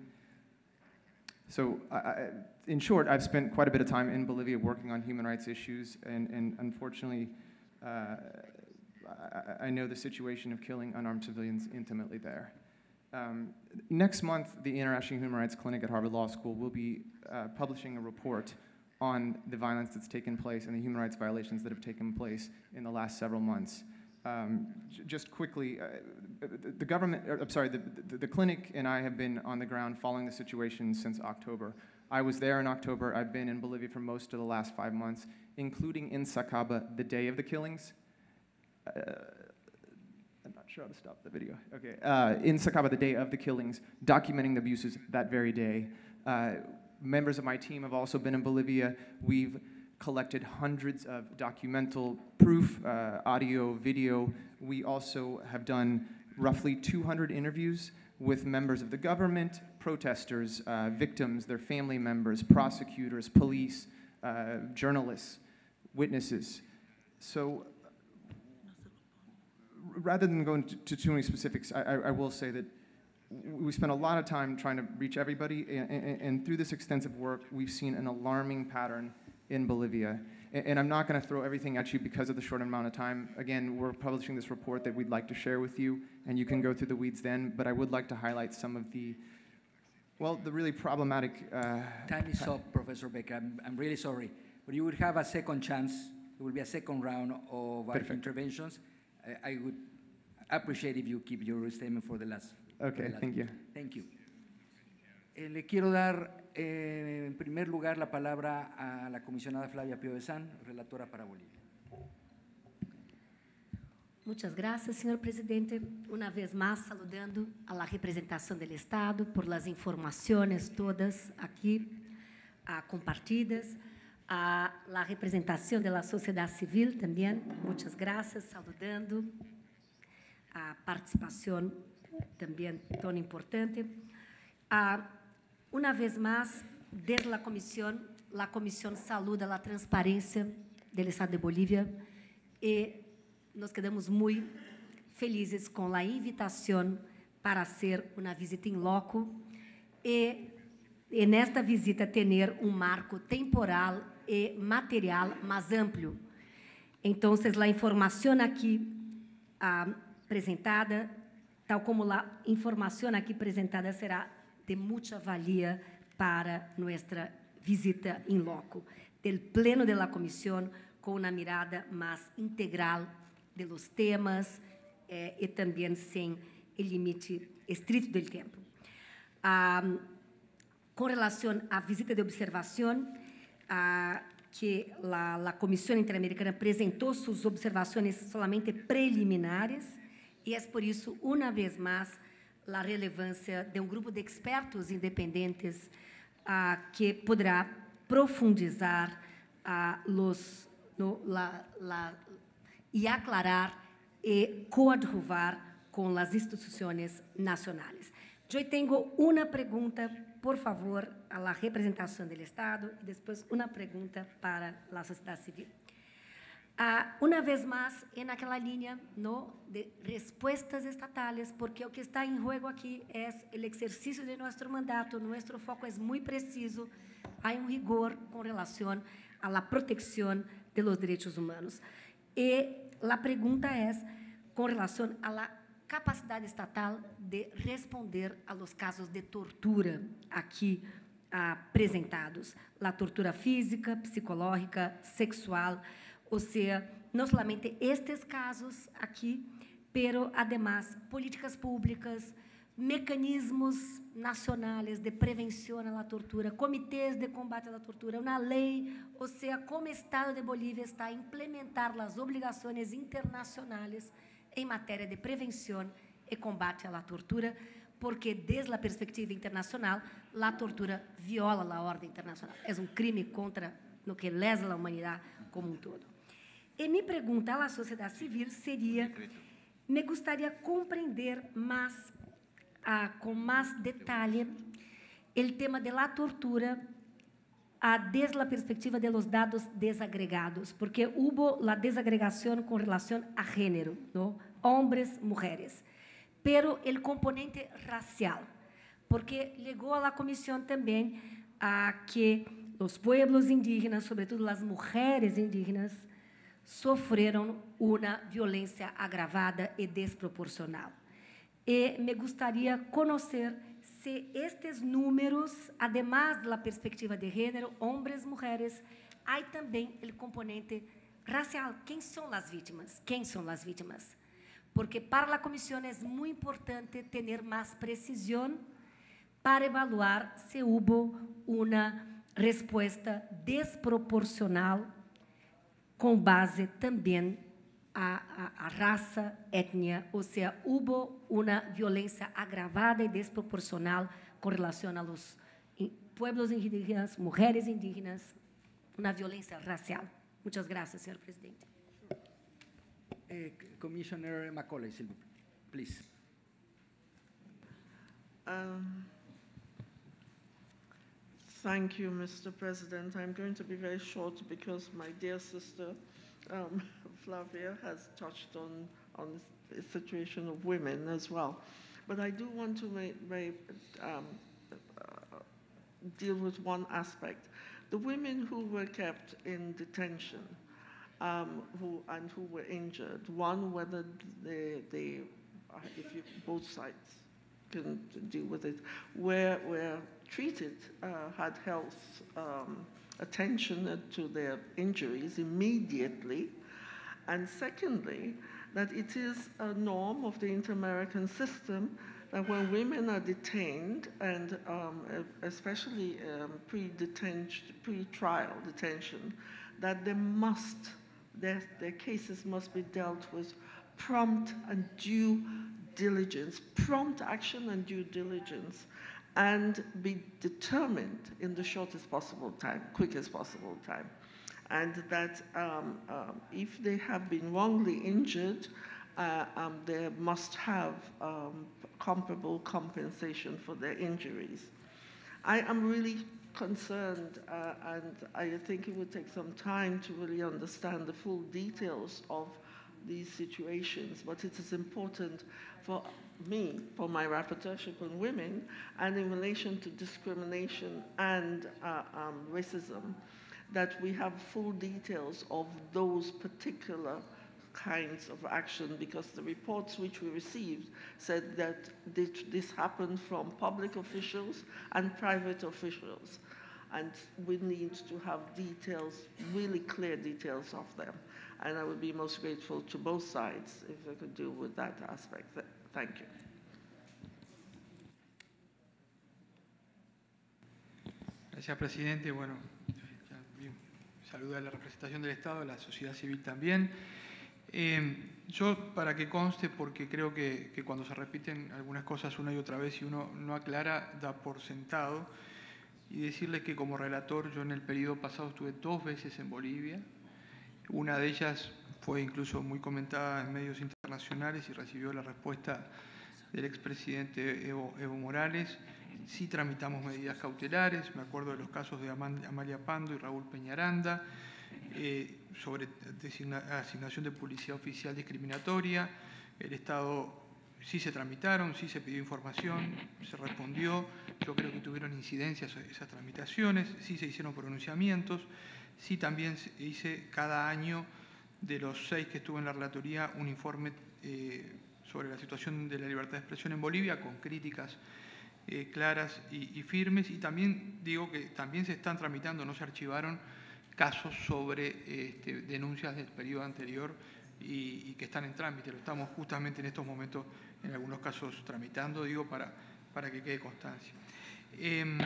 So, I, in short, I've spent quite a bit of time in Bolivia working on human rights issues, and, and unfortunately, uh, I, I know the situation of killing unarmed civilians intimately there. Um, next month, the International Human Rights Clinic at Harvard Law School will be uh, publishing a report on the violence that's taken place and the human rights violations that have taken place in the last several months. Um, j just quickly, uh, the, the government, or, I'm sorry, the, the, the clinic and I have been on the ground following the situation since October. I was there in October. I've been in Bolivia for most of the last five months, including in Sacaba the day of the killings. Uh, I'm not sure how to stop the video. Okay. Uh, in Sacaba, the day of the killings, documenting the abuses that very day. Uh, members of my team have also been in Bolivia. We've collected hundreds of documental proof, uh, audio, video. We also have done roughly two hundred interviews with members of the government, protesters, uh, victims, their family members, prosecutors, police, uh, journalists, witnesses. So, rather than go into too many specifics, I, I, I will say that we spent a lot of time trying to reach everybody, and, and, and through this extensive work, we've seen an alarming pattern in Bolivia. And, and I'm not going to throw everything at you because of the short amount of time. Again, we're publishing this report that we'd like to share with you, and you can go through the weeds then, but I would like to highlight some of the Well, the really problematic. Uh, Time is up, Professor Becker. I'm, I'm really sorry. But you would have a second chance. There will be a second round of uh, Perfect. interventions. I, I would appreciate if you keep your statement for the last. for Okay, the last thank you. Thank you. Eh, le quiero dar, eh, en primer lugar, la palabra a la comisionada Flavia Piovesan, relatora para Bolivia. Muchas gracias, señor presidente. Una vez más, saludando a la representación del Estado por las informaciones todas aquí ah, compartidas, a la representación de la sociedad civil también. Muchas gracias, saludando a participación también tan importante. Ah, una vez más, desde la comisión, la comisión saluda la transparencia del Estado de Bolivia y nós quedamos muito felizes com a invitação para ser uma visita em loco e, e nesta visita ter um marco temporal e material mais amplo. Então, a informação aqui ah, apresentada, tal como a informação aqui apresentada, será de muita valia para nossa visita em loco, do pleno da comissão, com uma mirada mais integral de los temas eh, e também sem o limite estrito do tempo. Ah, com relação à visita de observação, ah, que a, a Comissão Interamericana apresentou suas observações solamente preliminares e é por isso, uma vez mais, a relevância de um grupo de expertos independentes ah, que poderá profundizar ah, los, no, la, la, e aclarar e coadjuvar com as instituições nacionais. Eu tenho uma pergunta, por favor, à representação do Estado e depois uma pergunta para a sociedade civil. Ah, uma vez mais, é naquela linha no, de respostas estatais, porque o que está em jogo aqui é o exercício de nosso mandato, nosso foco é muito preciso, há um rigor com relação à proteção dos direitos humanos. E a pergunta é com relação à capacidade estatal de responder a los casos de tortura aqui apresentados. A tortura física, psicológica, sexual, ou seja, não somente estes casos aqui, pero, además, políticas públicas, mecanismos nacionais de prevenção à tortura, comitês de combate à tortura, uma lei, ou seja, como o Estado de Bolívia está a implementar as obrigações internacionais em matéria de prevenção e combate à tortura, porque, desde a perspectiva internacional, a tortura viola a ordem internacional. É um crime contra no que lesa a humanidade como um todo. E minha pergunta à sociedade civil seria, me gostaria de compreender mais Ah, com mais detalhe o tema da tortura ah, desde a perspectiva de los dados desagregados, porque houve a desagregação com relação a gênero, ¿no? Hombres, mulheres, pero o componente racial, porque chegou à comissão também a que os pueblos indígenas, sobretudo as mulheres indígenas, sofreram uma violência agravada e desproporcional. E me gostaria conhecer se estes números, además da perspectiva de gênero, homens, mulheres, há também o componente racial. Quem são as vítimas? Quem são as vítimas? Porque para a comissão é muito importante ter mais precisão para evaluar se houve uma resposta desproporcional com base também A, a, a raça, etnia, ou seja, houve uma violência agravada e desproporcional com relação a los pueblos indígenas, mulheres indígenas, uma violência racial. Muitas graças, senhor presidente. Eh, Commissioner Macaulay, please. Um, thank you, Mister President. I'm going to be very short because my dear sister, Um, Flavia has touched on, on the situation of women as well. But I do want to make, make, um, uh, deal with one aspect. The women who were kept in detention um, who, and who were injured, one, whether they, they uh, if you, both sides, can deal with it, were, were treated, uh, had health um, attention to their injuries immediately. And secondly, that it is a norm of the inter-American system that when women are detained, and um, especially um, pre-detention, pre-trial detention, that they must, their, their cases must be dealt with prompt and due diligence, prompt action and due diligence, and be determined in the shortest possible time, quickest possible time. And that um, um, if they have been wrongly injured, uh, um, they must have um, comparable compensation for their injuries. I am really concerned, uh, and I think it would take some time to really understand the full details of these situations, but it is important for me, for my rapporteurship on women, and in relation to discrimination and uh, um, racism, that we have full details of those particular kinds of action, because the reports which we received said that this, this happened from public officials and private officials. And we need to have details, really clear details of them. And I would be most grateful to both sides if they could deal with that aspect. Thank you. Gracias, presidente. Bueno, saludo a la representación del Estado, a la sociedad civil también. Eh, yo, para que conste, porque creo que, que cuando se repiten algunas cosas una y otra vez y uno no aclara, da por sentado, y decirles que como relator yo en el periodo pasado estuve dos veces en Bolivia. Una de ellas fue incluso muy comentada en medios internacionales y recibió la respuesta del expresidente Evo, Evo Morales. Sí tramitamos medidas cautelares, me acuerdo de los casos de Amalia Pando y Raúl Peñaranda, eh, sobre designa, asignación de policía oficial discriminatoria. El Estado sí se tramitaron, sí se pidió información, se respondió. Yo creo que tuvieron incidencias esas tramitaciones, sí se hicieron pronunciamientos, sí también hice cada año de los seis que estuve en la relatoría un informe eh, sobre la situación de la libertad de expresión en Bolivia con críticas eh, claras y, y firmes, y también digo que también se están tramitando, no se archivaron, casos sobre este, denuncias del periodo anterior y, y que están en trámite. Lo estamos justamente en estos momentos en algunos casos tramitando, digo, para, para que quede constancia. Eh,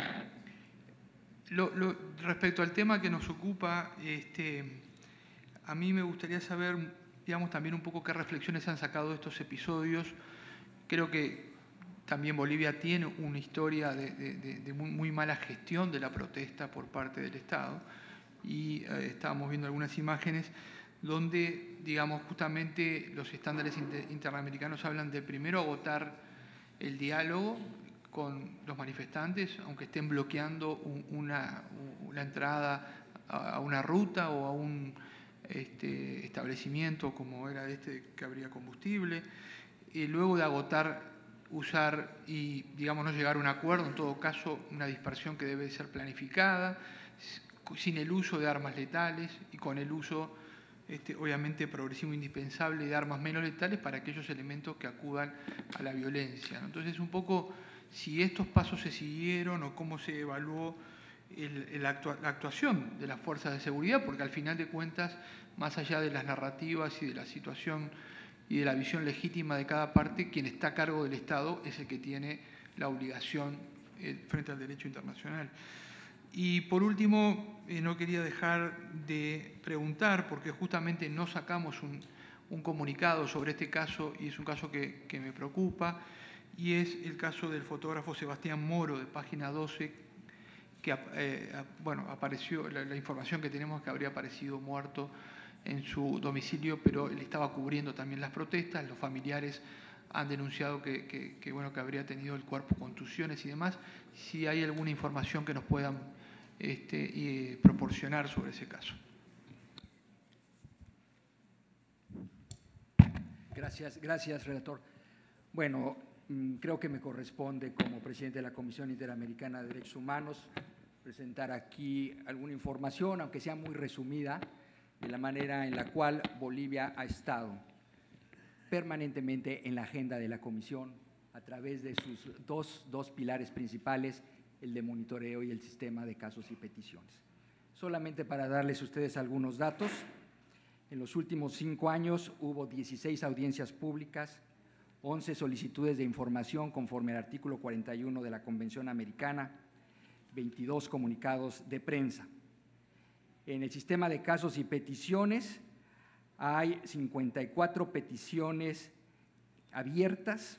lo, lo, respecto al tema que nos ocupa, este, a mí me gustaría saber, digamos, también un poco qué reflexiones han sacado de estos episodios. Creo que también Bolivia tiene una historia de, de, de, de muy, muy mala gestión de la protesta por parte del Estado, y eh, estábamos viendo algunas imágenes donde, digamos, justamente los estándares inter, interamericanos hablan de primero agotar el diálogo con los manifestantes, aunque estén bloqueando un, una, una entrada a, a una ruta o a un este, establecimiento como era este que habría combustible, y luego de agotar, usar y, digamos, no llegar a un acuerdo, en todo caso una dispersión que debe ser planificada, sin el uso de armas letales y con el uso, este, obviamente, progresivo indispensable de armas menos letales para aquellos elementos que acudan a la violencia, ¿no? Entonces, un poco si estos pasos se siguieron o cómo se evaluó el, el actua, la actuación de las fuerzas de seguridad, porque al final de cuentas, más allá de las narrativas y de la situación y de la visión legítima de cada parte, quien está a cargo del Estado es el que tiene la obligación eh, frente al derecho internacional. Y por último, eh, no quería dejar de preguntar, porque justamente no sacamos un, un comunicado sobre este caso, y es un caso que, que me preocupa, y es el caso del fotógrafo Sebastián Moro, de Página doce, que eh, bueno, apareció, la, la información que tenemos es que habría aparecido muerto en su domicilio, pero él estaba cubriendo también las protestas. Los familiares han denunciado que, que, que, bueno, que habría tenido el cuerpo contusiones y demás. Si hay alguna información que nos puedan este, eh, proporcionar sobre ese caso. Gracias, gracias, relator. Bueno, creo que me corresponde, como presidente de la Comisión Interamericana de Derechos Humanos, presentar aquí alguna información, aunque sea muy resumida, de la manera en la cual Bolivia ha estado permanentemente en la agenda de la Comisión a través de sus dos, dos pilares principales, el de monitoreo y el sistema de casos y peticiones. Solamente para darles a ustedes algunos datos, en los últimos cinco años hubo dieciséis audiencias públicas, once solicitudes de información conforme al artículo cuarenta y uno de la Convención Americana, veintidós comunicados de prensa. En el sistema de casos y peticiones hay cincuenta y cuatro peticiones abiertas,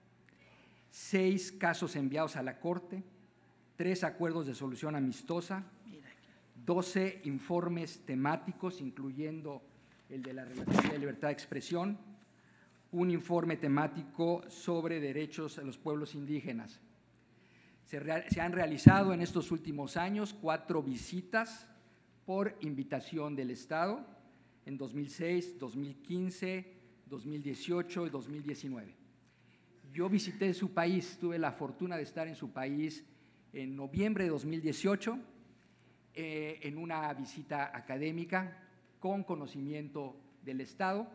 seis casos enviados a la Corte, tres acuerdos de solución amistosa, doce informes temáticos, incluyendo el de la Relatoría de Libertad de Expresión, un informe temático sobre derechos de los pueblos indígenas. Se, se han realizado en estos últimos años cuatro visitas por invitación del Estado en dos mil seis, dos mil quince, dos mil dieciocho y dos mil diecinueve. Yo visité su país, tuve la fortuna de estar en su país en noviembre de dos mil dieciocho, eh, en una visita académica con conocimiento del Estado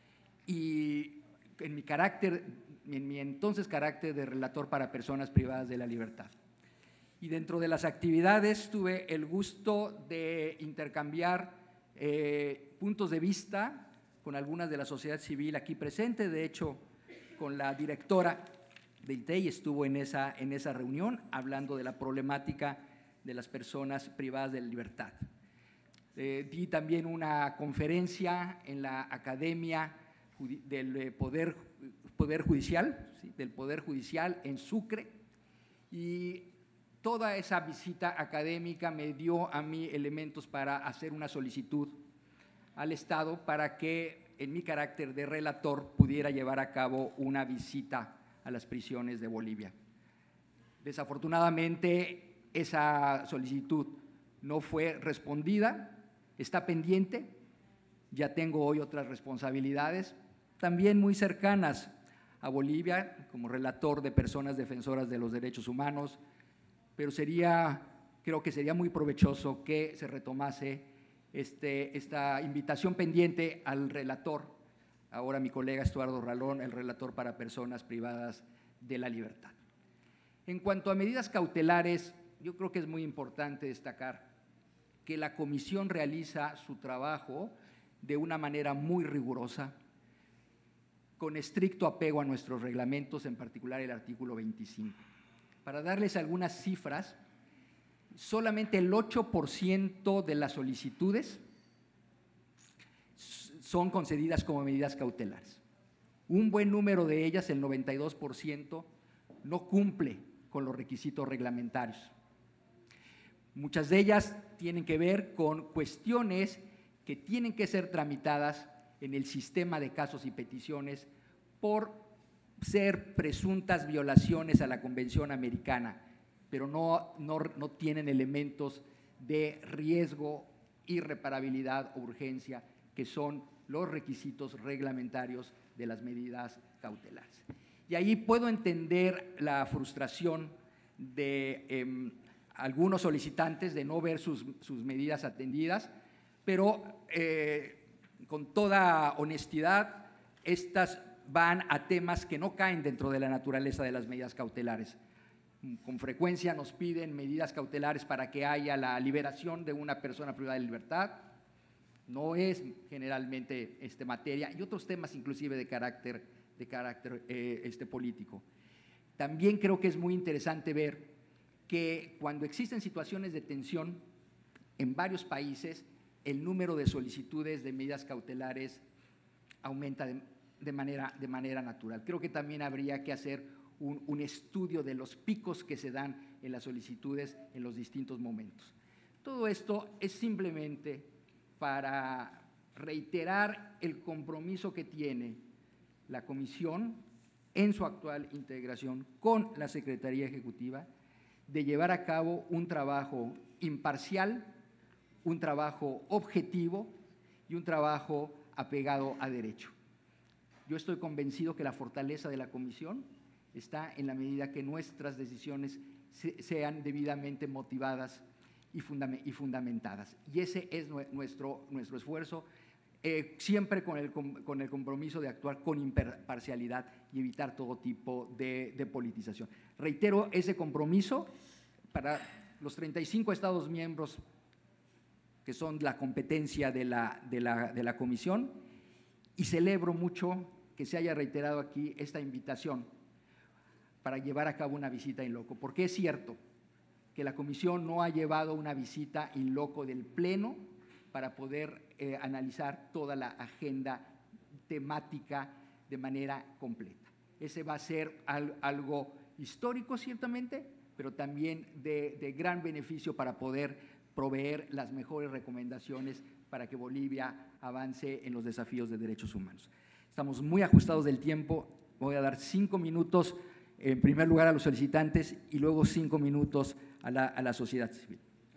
y en mi carácter, en mi entonces carácter de relator para personas privadas de la libertad. Y dentro de las actividades tuve el gusto de intercambiar eh, puntos de vista con algunas de la sociedad civil aquí presente. De hecho, con la directora de I T E I estuvo en esa, en esa reunión hablando de la problemática de las personas privadas de la libertad. Eh, di también una conferencia en la Academia del Poder, Poder Judicial, ¿sí? del Poder Judicial en Sucre, y toda esa visita académica me dio a mí elementos para hacer una solicitud al Estado para que, en mi carácter de relator, pudiera llevar a cabo una visita a las prisiones de Bolivia. Desafortunadamente, esa solicitud no fue respondida, está pendiente, ya tengo hoy otras responsabilidades, también muy cercanas a Bolivia, como relator de personas defensoras de los derechos humanos, pero sería, creo que sería muy provechoso que se retomase este, esta invitación pendiente al relator, ahora mi colega Estuardo Ralón, el relator para personas privadas de la libertad. En cuanto a medidas cautelares, yo creo que es muy importante destacar que la comisión realiza su trabajo de una manera muy rigurosa, con estricto apego a nuestros reglamentos, en particular el artículo veinticinco. Para darles algunas cifras, solamente el ocho por ciento de las solicitudes son concedidas como medidas cautelares. Un buen número de ellas, el noventa y dos por ciento, no cumple con los requisitos reglamentarios. Muchas de ellas tienen que ver con cuestiones que tienen que ser tramitadas en el sistema de casos y peticiones por ser presuntas violaciones a la Convención Americana, pero no, no, no tienen elementos de riesgo, irreparabilidad o urgencia, que son los requisitos reglamentarios de las medidas cautelares. Y ahí puedo entender la frustración de eh, algunos solicitantes de no ver sus, sus medidas atendidas, pero eh, con toda honestidad, estas van a temas que no caen dentro de la naturaleza de las medidas cautelares. Con frecuencia nos piden medidas cautelares para que haya la liberación de una persona privada de libertad. No es generalmente este, materia, y otros temas inclusive de carácter, de carácter eh, este, político. También creo que es muy interesante ver que cuando existen situaciones de tensión en varios países, el número de solicitudes de medidas cautelares aumenta de, de, manera, de manera natural. Creo que también habría que hacer un, un estudio de los picos que se dan en las solicitudes en los distintos momentos. Todo esto es simplemente para reiterar el compromiso que tiene la Comisión en su actual integración con la Secretaría Ejecutiva de llevar a cabo un trabajo imparcial, un trabajo objetivo y un trabajo apegado a derecho. Yo estoy convencido que la fortaleza de la Comisión está en la medida que nuestras decisiones se, sean debidamente motivadas y, fundament, y fundamentadas. Y ese es nuestro, nuestro esfuerzo eh, siempre con el, con el compromiso de actuar con imparcialidad y evitar todo tipo de, de politización. Reitero ese compromiso para los treinta y cinco Estados miembros que son la competencia de la, de la, de la Comisión, y celebro mucho que se haya reiterado aquí esta invitación para llevar a cabo una visita in loco, porque es cierto que la Comisión no ha llevado una visita in loco del Pleno para poder eh, analizar toda la agenda temática de manera completa. Ese va a ser al, algo histórico, ciertamente, pero también de, de gran beneficio para poder proveer las mejores recomendaciones para que Bolivia avance en los desafíos de derechos humanos. Estamos muy ajustados del tiempo. Voy a dar cinco minutos, en primer lugar, a los solicitantes y luego cinco minutos a la, a la sociedad civil.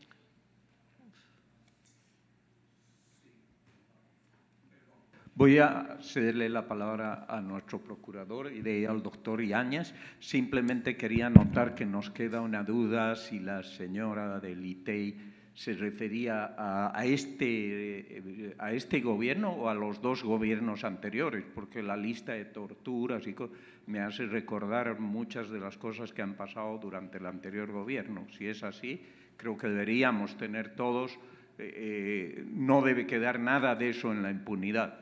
Voy a cederle la palabra a nuestro procurador y de ahí al doctor Yáñez. Simplemente quería notar que nos queda una duda si la señora del I T E I se refería a, a, este, a este gobierno o a los dos gobiernos anteriores, porque la lista de torturas y me hace recordar muchas de las cosas que han pasado durante el anterior gobierno. Si es así, creo que deberíamos tener todos, eh, no debe quedar nada de eso en la impunidad.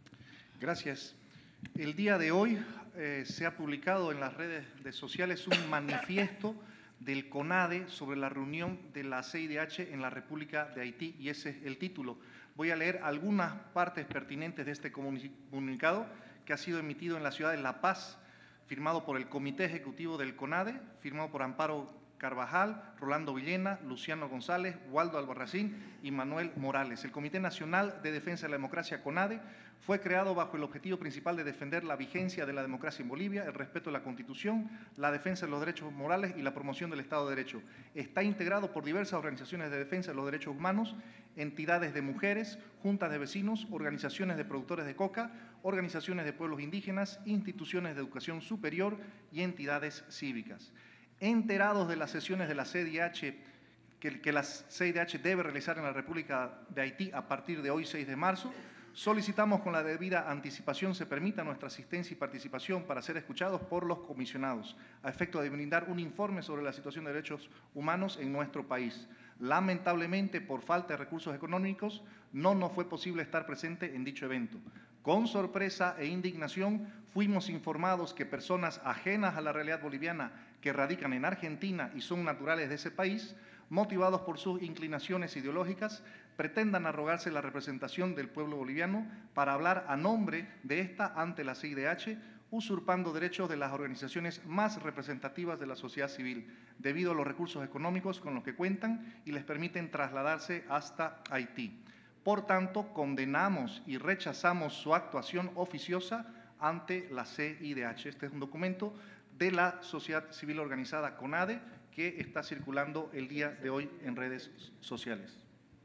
Gracias. El día de hoy eh, se ha publicado en las redes sociales un manifiesto del CONADE sobre la reunión de la C I D H en la República de Haití, y ese es el título. Voy a leer algunas partes pertinentes de este comunicado que ha sido emitido en la ciudad de La Paz, firmado por el Comité Ejecutivo del CONADE, firmado por Amparo Carvajal, Rolando Villena, Luciano González, Waldo Albarracín y Manuel Morales. El Comité Nacional de Defensa de la Democracia, CONADE, fue creado bajo el objetivo principal de defender la vigencia de la democracia en Bolivia, el respeto de la Constitución, la defensa de los derechos morales y la promoción del Estado de Derecho. Está integrado por diversas organizaciones de defensa de los derechos humanos, entidades de mujeres, juntas de vecinos, organizaciones de productores de coca, organizaciones de pueblos indígenas, instituciones de educación superior y entidades cívicas. Enterados de las sesiones de la C I D H que, que la C I D H debe realizar en la República de Haití a partir de hoy, seis de marzo, solicitamos con la debida anticipación se permita nuestra asistencia y participación para ser escuchados por los comisionados, a efecto de brindar un informe sobre la situación de derechos humanos en nuestro país. Lamentablemente, por falta de recursos económicos, no nos fue posible estar presente en dicho evento. Con sorpresa e indignación, fuimos informados que personas ajenas a la realidad boliviana que radican en Argentina y son naturales de ese país, motivados por sus inclinaciones ideológicas, pretendan arrogarse la representación del pueblo boliviano para hablar a nombre de esta ante la C I D H, usurpando derechos de las organizaciones más representativas de la sociedad civil, debido a los recursos económicos con los que cuentan y les permiten trasladarse hasta Haití. Por tanto, condenamos y rechazamos su actuación oficiosa ante la C I D H. Este es un documento de la sociedad civil organizada CONADE que está circulando el día de hoy en redes sociales.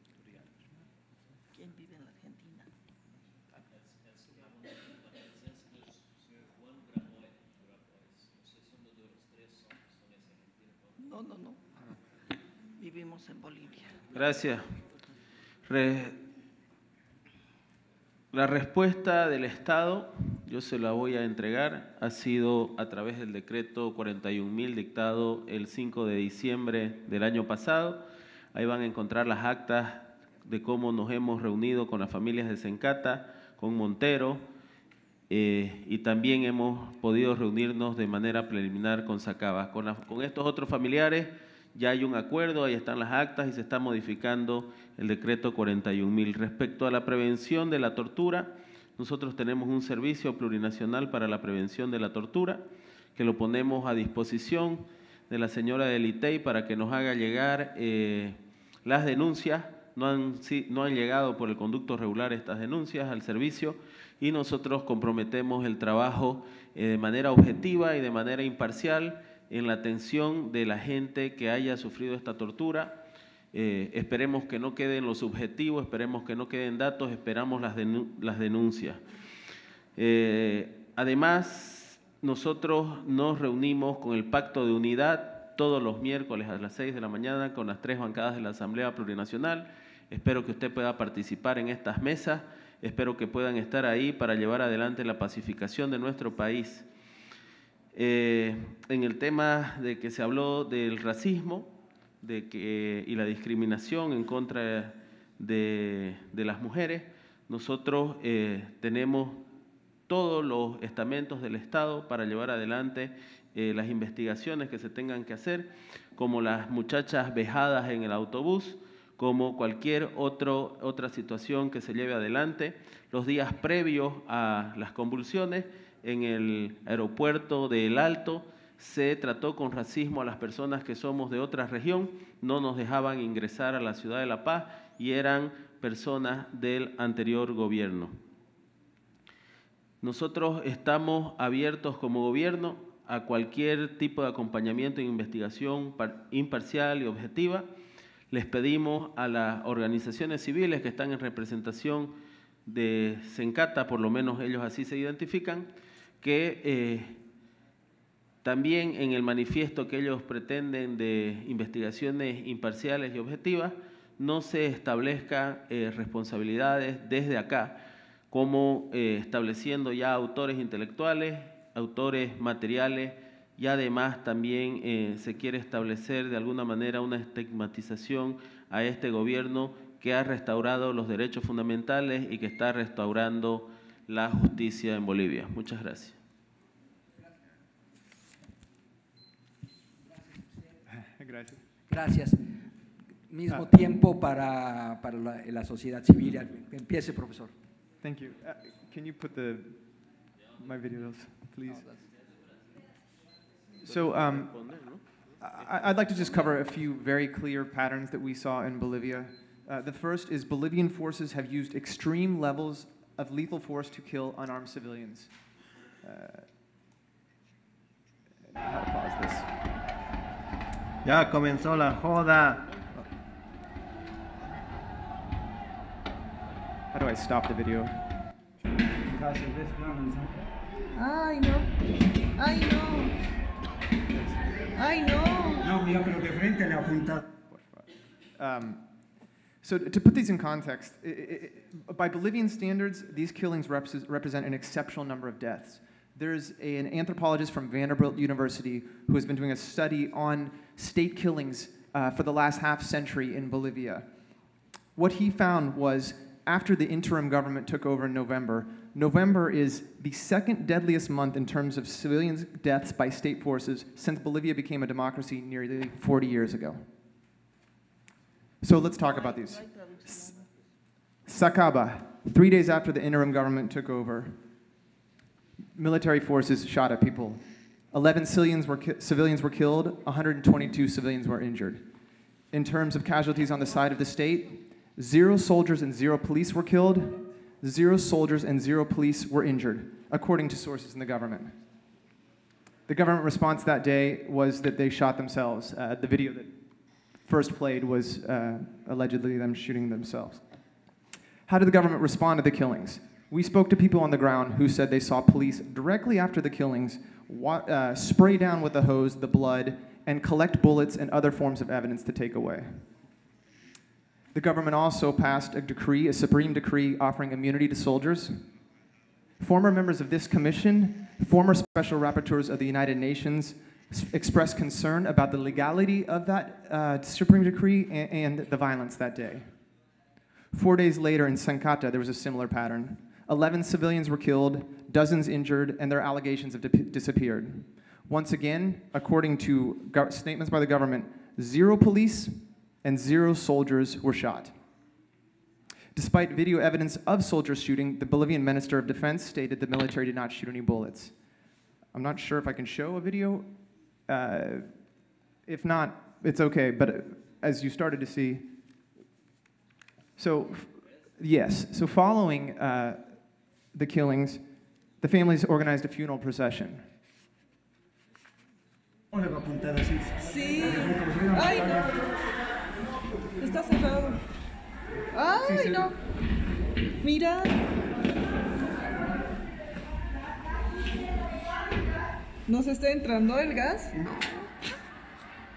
¿Quién vive en la Argentina? No, no, no. Vivimos en Bolivia. Gracias. Re- La respuesta del Estado, yo se la voy a entregar, ha sido a través del decreto cuarenta y un mil dictado el cinco de diciembre del año pasado. Ahí van a encontrar las actas de cómo nos hemos reunido con las familias de Sencata, con Montero, eh, y también hemos podido reunirnos de manera preliminar con Sacaba. Con, la, con estos otros familiares ya hay un acuerdo, ahí están las actas y se está modificando el decreto cuarenta y un mil. Respecto a la prevención de la tortura, nosotros tenemos un servicio plurinacional para la prevención de la tortura que lo ponemos a disposición de la señora del I T E I para que nos haga llegar eh, las denuncias. No han, sí, no han llegado por el conducto regular estas denuncias al servicio y nosotros comprometemos el trabajo eh, de manera objetiva y de manera imparcial en la atención de la gente que haya sufrido esta tortura. Eh, esperemos que no queden los subjetivos, esperemos que no queden datos, esperamos las, denun las denuncias. Eh, además, nosotros nos reunimos con el Pacto de Unidad todos los miércoles a las seis de la mañana con las tres bancadas de la Asamblea Plurinacional. Espero que usted pueda participar en estas mesas. Espero que puedan estar ahí para llevar adelante la pacificación de nuestro país. Eh, en el tema de que se habló del racismo de que, y la discriminación en contra de, de las mujeres, nosotros eh, tenemos todos los estamentos del Estado para llevar adelante eh, las investigaciones que se tengan que hacer, como las muchachas vejadas en el autobús, como cualquier otro, otra situación que se lleve adelante. Los días previos a las convulsiones en el aeropuerto de El Alto se trató con racismo a las personas que somos de otra región, no nos dejaban ingresar a la ciudad de La Paz y eran personas del anterior gobierno. Nosotros estamos abiertos como gobierno a cualquier tipo de acompañamiento e investigación imparcial y objetiva. Les pedimos a las organizaciones civiles que están en representación de Sencata, por lo menos ellos así se identifican, que eh, también en el manifiesto que ellos pretenden de investigaciones imparciales y objetivas, no se establezcan eh, responsabilidades desde acá, como eh, estableciendo ya autores intelectuales, autores materiales, y además también eh, se quiere establecer de alguna manera una estigmatización a este gobierno que ha restaurado los derechos fundamentales y que está restaurando la justicia en Bolivia. Muchas gracias. Gracias. Gracias. Mismo ah. tiempo para, para la, la sociedad civil. Empiece, profesor. Thank you. Uh, can you put the, my videos, please? Oh, So um, I, I'd like to just cover a few very clear patterns that we saw in Bolivia. Uh, the first is Bolivian forces have used extreme levels of lethal force to kill unarmed civilians. Uh, how to pause this? Ya comenzó la joda. How do I stop the video? Ay, no. Ay, no. Ay, no. No, mira, pero de frente le apunta. Um, so to put these in context, it, it, by Bolivian standards, these killings rep represent an exceptional number of deaths. There's a, an anthropologist from Vanderbilt University who has been doing a study on state killings uh, for the last half century in Bolivia. What he found was after the interim government took over in November, November is the second deadliest month in terms of civilian deaths by state forces since Bolivia became a democracy nearly forty years ago. So let's talk about these. Sacaba, three days after the interim government took over, military forces shot at people. eleven civilians were, civilians were killed, one hundred twenty-two civilians were injured. In terms of casualties on the side of the state, zero soldiers and zero police were killed, zero soldiers and zero police were injured, according to sources in the government. The government response that day was that they shot themselves. Uh, the video that first played was uh, allegedly them shooting themselves. How did the government respond to the killings? We spoke to people on the ground who said they saw police directly after the killings uh, spray down with a hose the blood and collect bullets and other forms of evidence to take away. The government also passed a decree, a supreme decree, offering immunity to soldiers. Former members of this commission, former special rapporteurs of the United Nations, expressed concern about the legality of that uh, supreme decree and, and the violence that day. Four days later in Sencata, there was a similar pattern. Eleven civilians were killed, dozens injured, and their allegations have disappeared. Once again, according to statements by the government, zero police and zero soldiers were shot. Despite video evidence of soldiers shooting, the Bolivian Minister of Defense stated the military did not shoot any bullets. I'm not sure if I can show a video. Uh, if not, it's okay, but as you started to see, so yes, so following uh, the killings, the families organized a funeral procession. Sí. Ay, no. Está cerrado. Ay, no. Mira. ¿Nos está entrando el gas?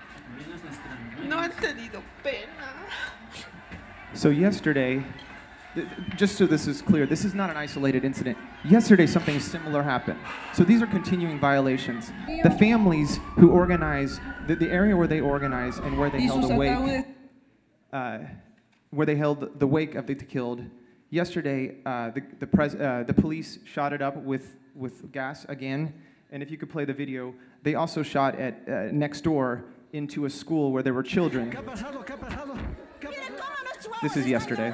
No han tenido pena. So yesterday, th- just so this is clear, this is not an isolated incident. Yesterday, something similar happened. So these are continuing violations. The families who organize, the, the area where they organize and where they held a wake, uh, where they held the wake of the killed, yesterday, uh, the, the, pres- uh, the police shot it up with, with gas again. And if you could play the video, they also shot at uh, next door into a school where there were children. This is yesterday.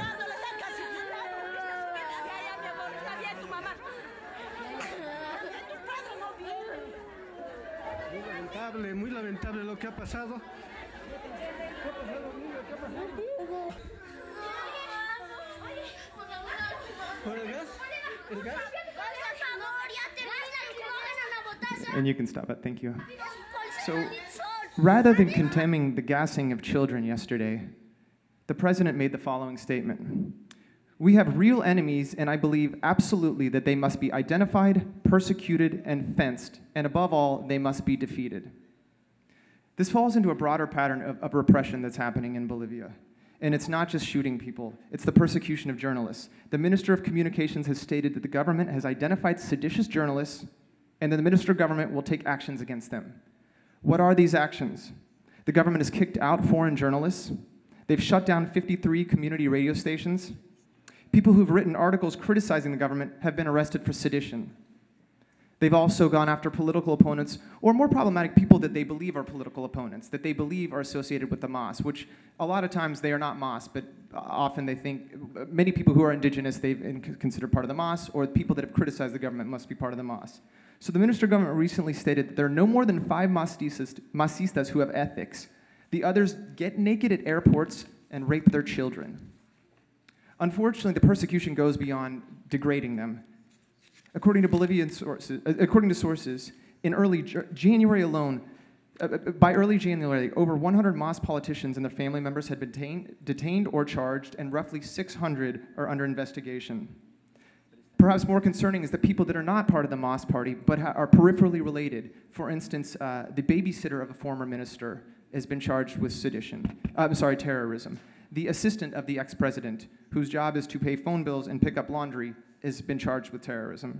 Lamentable, muy lamentable lo que ha pasado. And you can stop it, thank you. So, rather than condemning the gassing of children yesterday, the president made the following statement. We have real enemies, and I believe absolutely that they must be identified, persecuted, and fenced, and above all, they must be defeated. This falls into a broader pattern of, of repression that's happening in Bolivia. And it's not just shooting people, it's the persecution of journalists. The Minister of Communications has stated that the government has identified seditious journalists, and that the Minister of Government will take actions against them. What are these actions? The government has kicked out foreign journalists. They've shut down fifty-three community radio stations. People who've written articles criticizing the government have been arrested for sedition. They've also gone after political opponents, or more problematic, people that they believe are political opponents, that they believe are associated with the M A S, which a lot of times they are not M A S, but often they think, many people who are indigenous, they've considered part of the M A S, or people that have criticized the government must be part of the M A S. So the Minister of Government recently stated that there are no more than five Masistas, Masistas who have ethics. The others get naked at airports and rape their children. Unfortunately, the persecution goes beyond degrading them. According to Bolivian sources, according to sources, in early January alone, uh, by early January, over one hundred M A S politicians and their family members had been detained, detained or charged, and roughly six hundred are under investigation. Perhaps more concerning is that people that are not part of the M A S party, but ha are peripherally related. For instance, uh, the babysitter of a former minister has been charged with sedition, uh, I'm sorry, terrorism. The assistant of the ex-president, whose job is to pay phone bills and pick up laundry, has been charged with terrorism.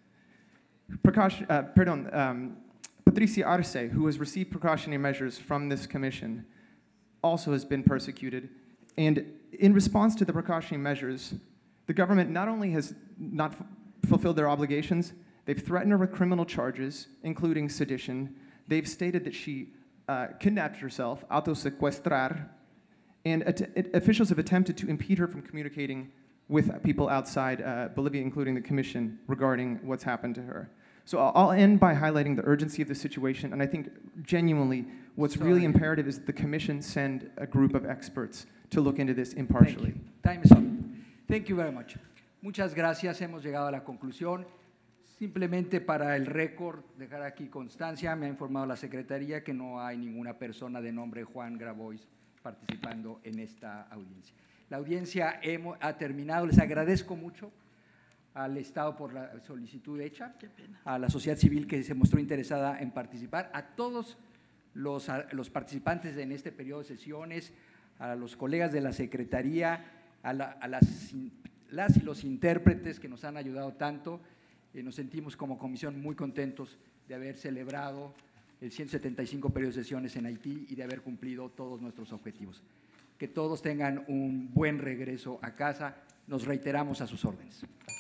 Prakash, uh, pardon, um, Patricia Arce, who has received precautionary measures from this commission, also has been persecuted. And in response to the precautionary measures, the government not only has not f fulfilled their obligations, they've threatened her with criminal charges, including sedition. They've stated that she uh, kidnapped herself, autosecuestrar, and officials have attempted to impede her from communicating with people outside uh, Bolivia, including the commission, regarding what's happened to her. So I'll, I'll end by highlighting the urgency of the situation, and I think genuinely what's Sorry. really imperative is that the commission send a group of experts to look into this impartially. Time is up. Thank you very much. Muchas gracias. Hemos llegado a la conclusión. Simplemente para el récord, dejar aquí constancia, me ha informado la Secretaría que no hay ninguna persona de nombre Juan Grabois participando en esta audiencia. La audiencia hemos, ha terminado. Les agradezco mucho al Estado por la solicitud hecha, a la sociedad civil que se mostró interesada en participar, a todos los, a, los participantes en este periodo de sesiones, a los colegas de la Secretaría, a, la, a las, las y los intérpretes que nos han ayudado tanto. Eh, nos sentimos como comisión muy contentos de haber celebrado el ciento setenta y cinco periodo de sesiones en Haití y de haber cumplido todos nuestros objetivos. Que todos tengan un buen regreso a casa. Nos reiteramos a sus órdenes.